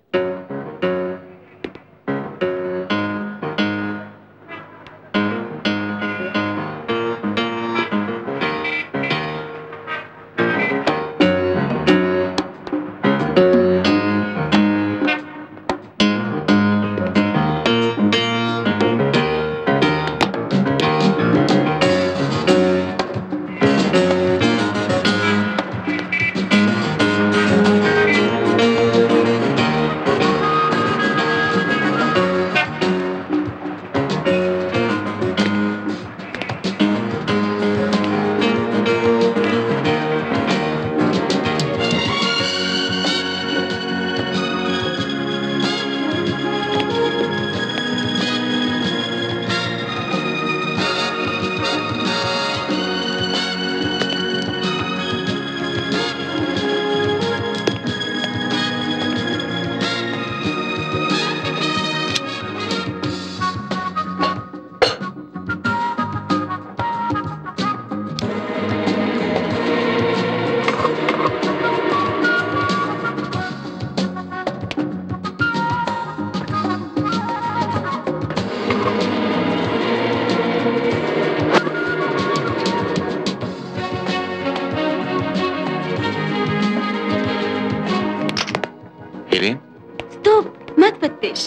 إيلين؟ ستوب، ما تفتش.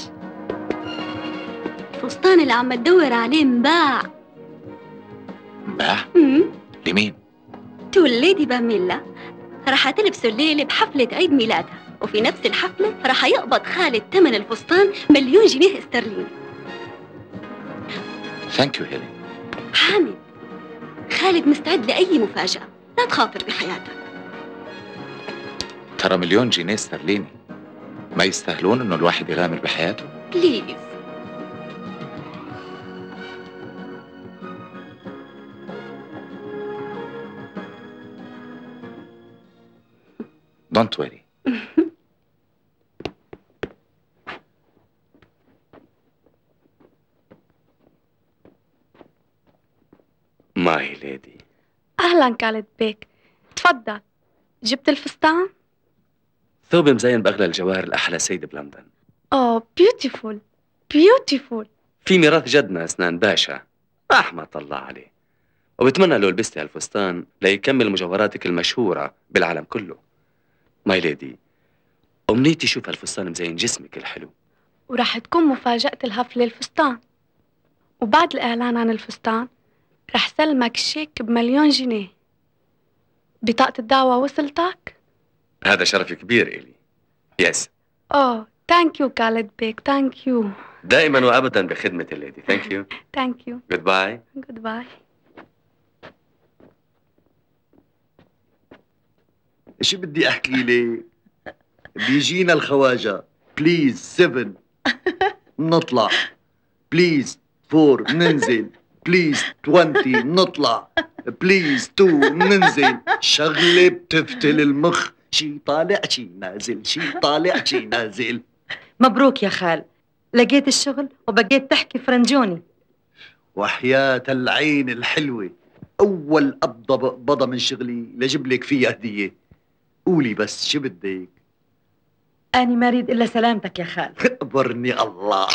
الفستان اللي عم تدور عليه انباع. انباع؟ امم لمين؟ تو الليدي باميلا رح تلبسوا الليلة بحفلة عيد ميلادها، وفي نفس الحفلة رح يقبض خالد ثمن الفستان مليون جنيه استرليني. ثانك يو هيلين. حامد، خالد مستعد لأي مفاجأة، لا تخاطر بحياتك. ترى مليون جنيه استرليني ما يستاهلون انه الواحد يغامر بحياته؟ بليز. دونت وري. ماي ليدي. أهلا خالد بيك، تفضل. جبت الفستان؟ ثوب مزين بأغلى الجواهر الأحلى سيدة بلندن. أوه بيوتيفول بيوتيفول. في ميراث جدنا أسنان باشا، رحمة الله عليه، وبتمنى لو لبستي هالفستان ليكمل مجوهراتك المشهورة بالعالم كله. ماي ليدي، أمنيتي شوف هالفستان مزين جسمك الحلو. وراح تكون مفاجأة الحفلة الفستان، وبعد الإعلان عن الفستان رح سلمك شيك بمليون جنيه. بطاقة الدعوة وصلتك؟ هذا شرف كبير إلي. يس. أوه ثانك يو خالد بيك، ثانك يو. دائما وأبدا بخدمة الليدي. ثانك يو. ثانك يو. جود باي. جود باي. شو بدي احكي لك؟ بيجينا الخواجة. بليز سفن نطلع. بليز فور ننزل. بليز توينتي نطلع. بليز تو ننزل. شغلة بتفتل المخ، شي طالع شي نازل، شي طالع شي نازل. مبروك يا خال، لقيت الشغل وبقيت تحكي فرنجوني. وحياة العين الحلوة، أول قبضة بقبضها من شغلي لجيب لك فيها هدية. قولي بس شو بدك؟ أنا ما أريد إلا سلامتك يا خال. برني الله.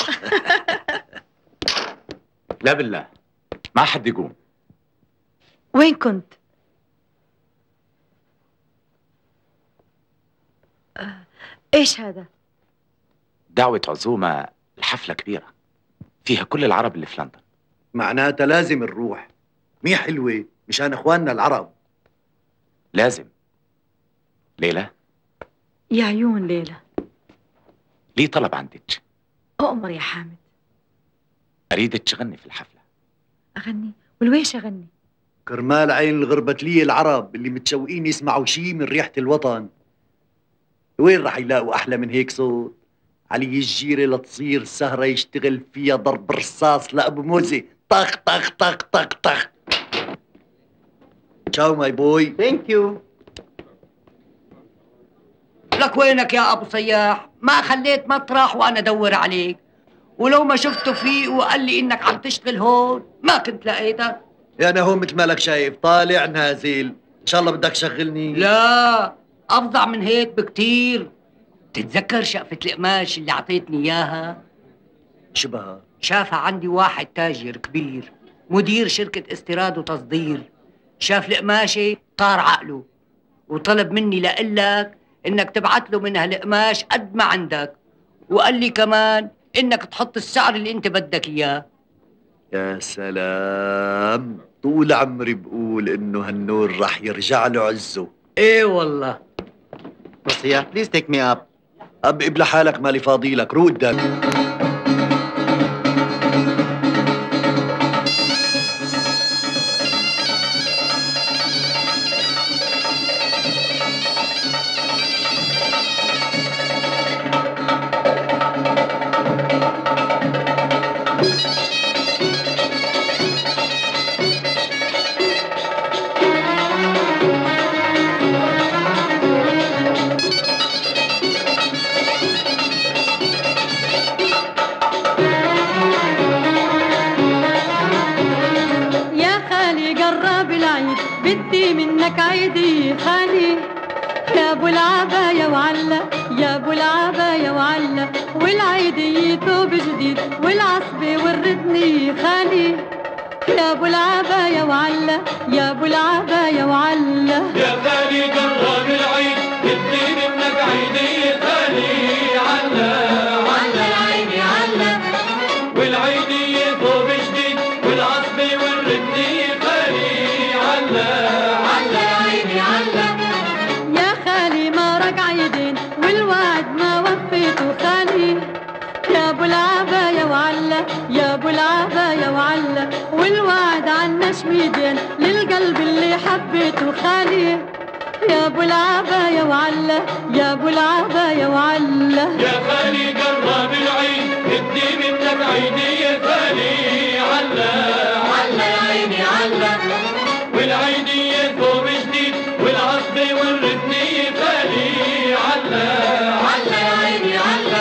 لا بالله ما حد يقوم. وين كنت؟ آه، إيش هذا؟ دعوة عزومة لحفلة كبيرة فيها كل العرب اللي في لندن. معناتها لازم نروح. مي حلوة مشان إخواننا العرب. لازم. ليلى؟ يا عيون ليلى. لي طلب عندك. أؤمر يا حامد. أريدك تغني في الحفلة. أغني؟ والويش أغني؟ كرمال عين الغربتلية العرب اللي متشوقين يسمعوا شي من ريحة الوطن. وين رح يلاقوا أحلى من هيك صوت؟ علي الجيرة لتصير سهرة يشتغل فيها ضرب رصاص لأبو موزي. طخ طخ طخ طخ طخ. تشاو ماي بوي. ثانك يو. لك وينك يا ابو صياح؟ ما خليت مطرح وانا ادور عليك، ولو ما شفته فيه وقال لي انك عم تشتغل هون ما كنت لقيتك. يا انا هون مثل ما لك شايف طالع نازل، ان شاء الله بدك تشغلني. لا افظع من هيك بكتير. تتذكر شقفة القماش اللي اعطيتني اياها؟ شبهها؟ شافها عندي واحد تاجر كبير مدير شركة استيراد وتصدير، شاف القماشة طار عقله وطلب مني لقلك انك تبعت له من هالقماش قد ما عندك، وقال لي كمان انك تحط السعر اللي انت بدك اياه. يا سلام، طول عمري بقول انه هالنور رح يرجع له عزه. ايه والله. بس يا بليز تيك مي اب. اب ابلع حالك مالي فاضيلك، روق قدامي. بدي منك عيدي خالي يا ابو العباية وعلا، يا ابو العباية وعلا، والعيدية ثوب جديد والعصبة والردني خالي يا ابو العباية وعلا، يا ابو العباية وعلا. يا خالي قرب العيد بدي منك عيدي خالي علا علا العيدي علا، والعيدية ثوب جديد والعصبة والردني خالي علا علا العيدي علا. يا خالي ما رق عيدين والوعد ما وفيته خالي يا ابو العباية وعلا، يا ابو العباية وعلا، والوعد عنا شميدين للقلب اللي حبيته خالي يا ابو العباية وعلا، يا ابو العباية وعلا. يا خالي قرب العيد بدي منك عيدي خالي علا علا العيدي علا، والعيدية ثوب جديد والعصبة والردنية خالي علا علا العيدي علا،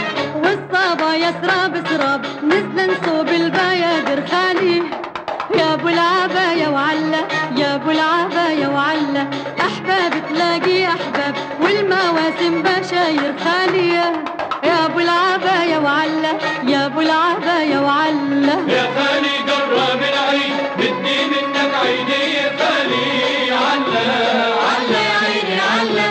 والصابة يسرى بسراب نزل نصوب البيادر خالي يا ابو العباية وعلا، يا ابو العباية وعلا، احباب تلاقي احباب والمواسم بشاير خالي يا ابو العباية وعلا، يا ابو العباية وعلا. يا خالي قرب العيد بدي منك عيدي خالي علا علا العيدي علا،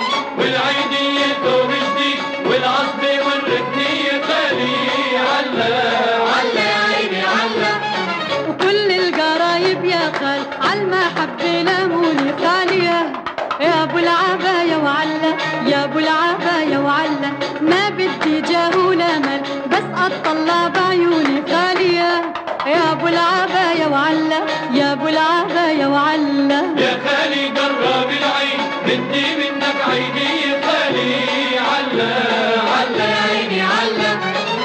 والعيدية ثوب جديد والعصبة والردنية خالي علا علا العيدي علا، وكل القرايب يا خال عالمحبة لاموني خالية يا ابو العباية وعلا، يا ابو العباية وعلا، ما بدي جاه ولا مال بس اطلع بعيوني خالية يا ابو العباية وعلا، يا ابو العباية وعلا. يا خالي قرب العيد بدي منك عيدي خالي علا علا العيدي علا،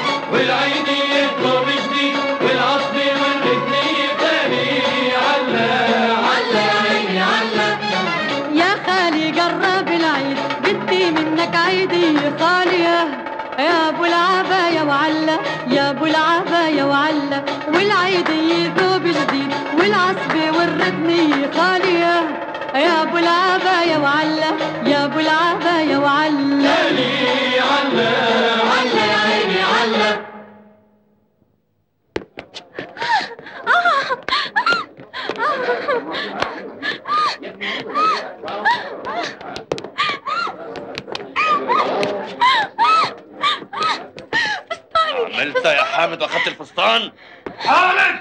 والعيدية ثوب جديد والعصبة والردنية خالي علا علا العيدي علا. يا خالي قرب العيد بدي منك عيدي خالية يا ابو العباية وعلا، يا ابو العباية وعلا، والعيدية ثوب جديد والعصبة والردنية خالية يا ابو العباية وعلا، يا ابو العباية وعلا. خالي علا علا العيدي علا. عملت يا حامد واخدت الفستان؟ حامد!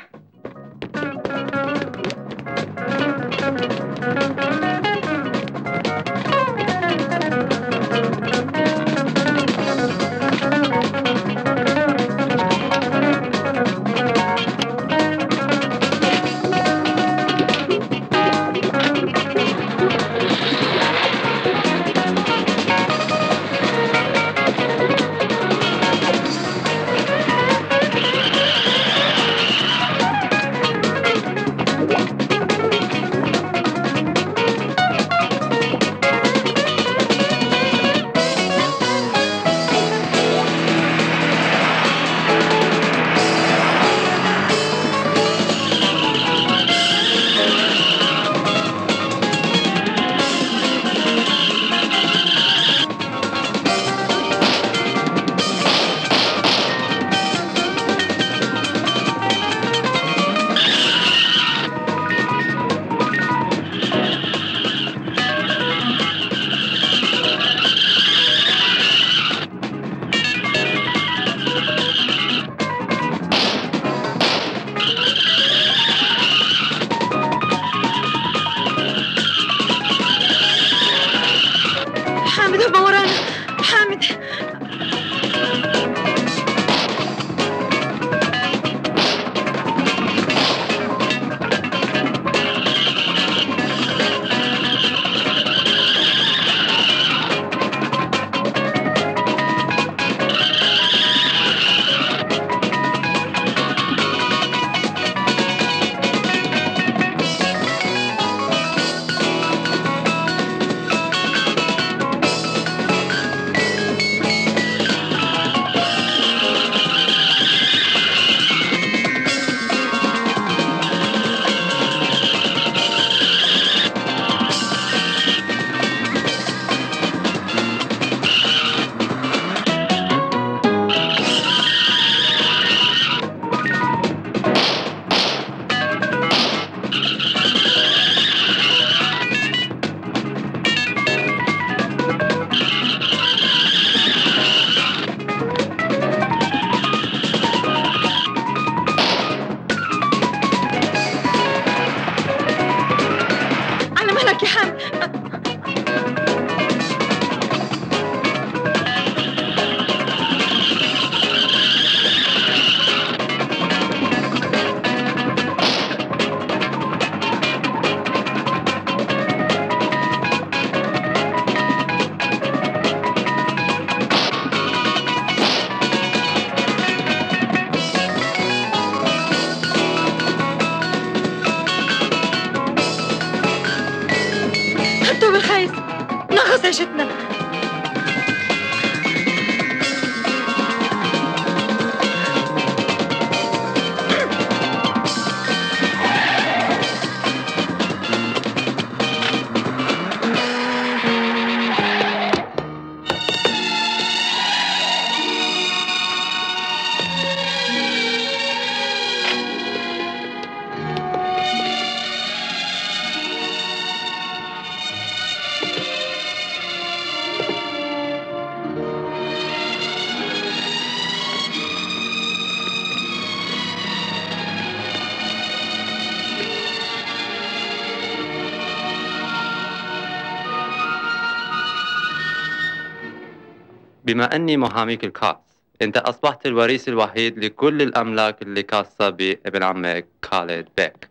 بما أني محاميك الخاص، أنت أصبحت الوريث الوحيد لكل الأملاك اللي خاصة بابن عمك خالد بيك.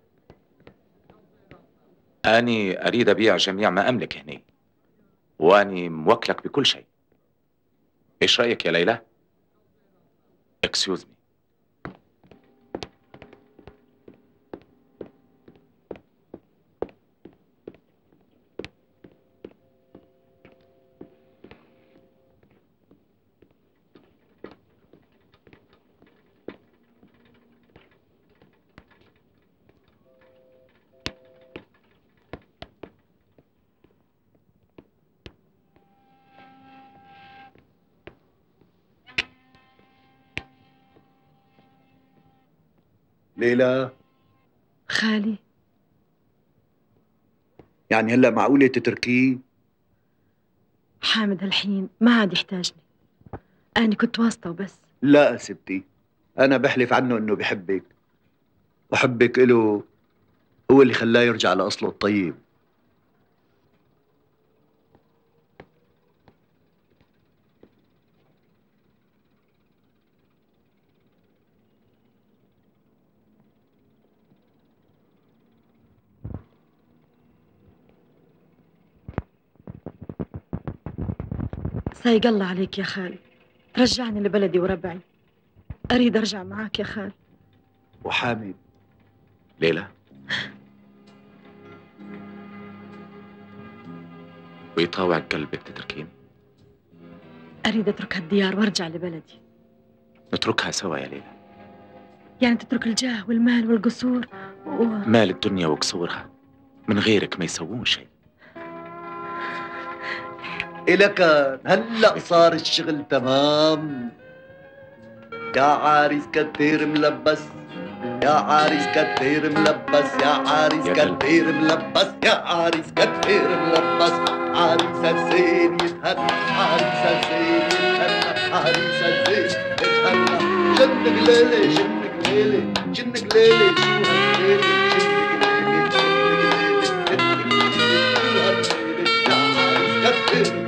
أني أريد أبيع جميع ما أملك هنا، وأني موكلك بكل شيء. إيش رأيك يا ليلى؟ اكسيوز مي. ليلى، خالي، يعني هلا معقولة تتركيه؟ حامد هالحين ما عاد يحتاجني، أنا كنت واسطة وبس. لا ستي، أنا بحلف عنه إنه بحبك، وحبك إله هو اللي خلاه يرجع لأصله الطيب. سايق الله عليك يا خال، رجعني لبلدي وربعي، أريد أرجع معاك يا خال. وحامد. ليلى، ويطاوع قلبك تتركين؟ أريد أترك هالديار وأرجع لبلدي. نتركها سوا يا ليلى. يعني تترك الجاه والمال والقصور و... مال الدنيا وقصورها من غيرك ما يسوون شيء. إلك هلأ صار الشغل تمام. يا عريس كتير ملبس، يا عريس كتير ملبس، يا عريس كتير ملبس، يا عريس كتير ملبس. عريس الزين يتهنى، عريس الزين يتهنى، عريس الزين يتهنى. جنك ليلي، جنك ليلي، جنك ليلي، شو هالليلي، جنك ليلي، جنك ليلي، جنك ليلي، شو هالليلي. يا عريس كتير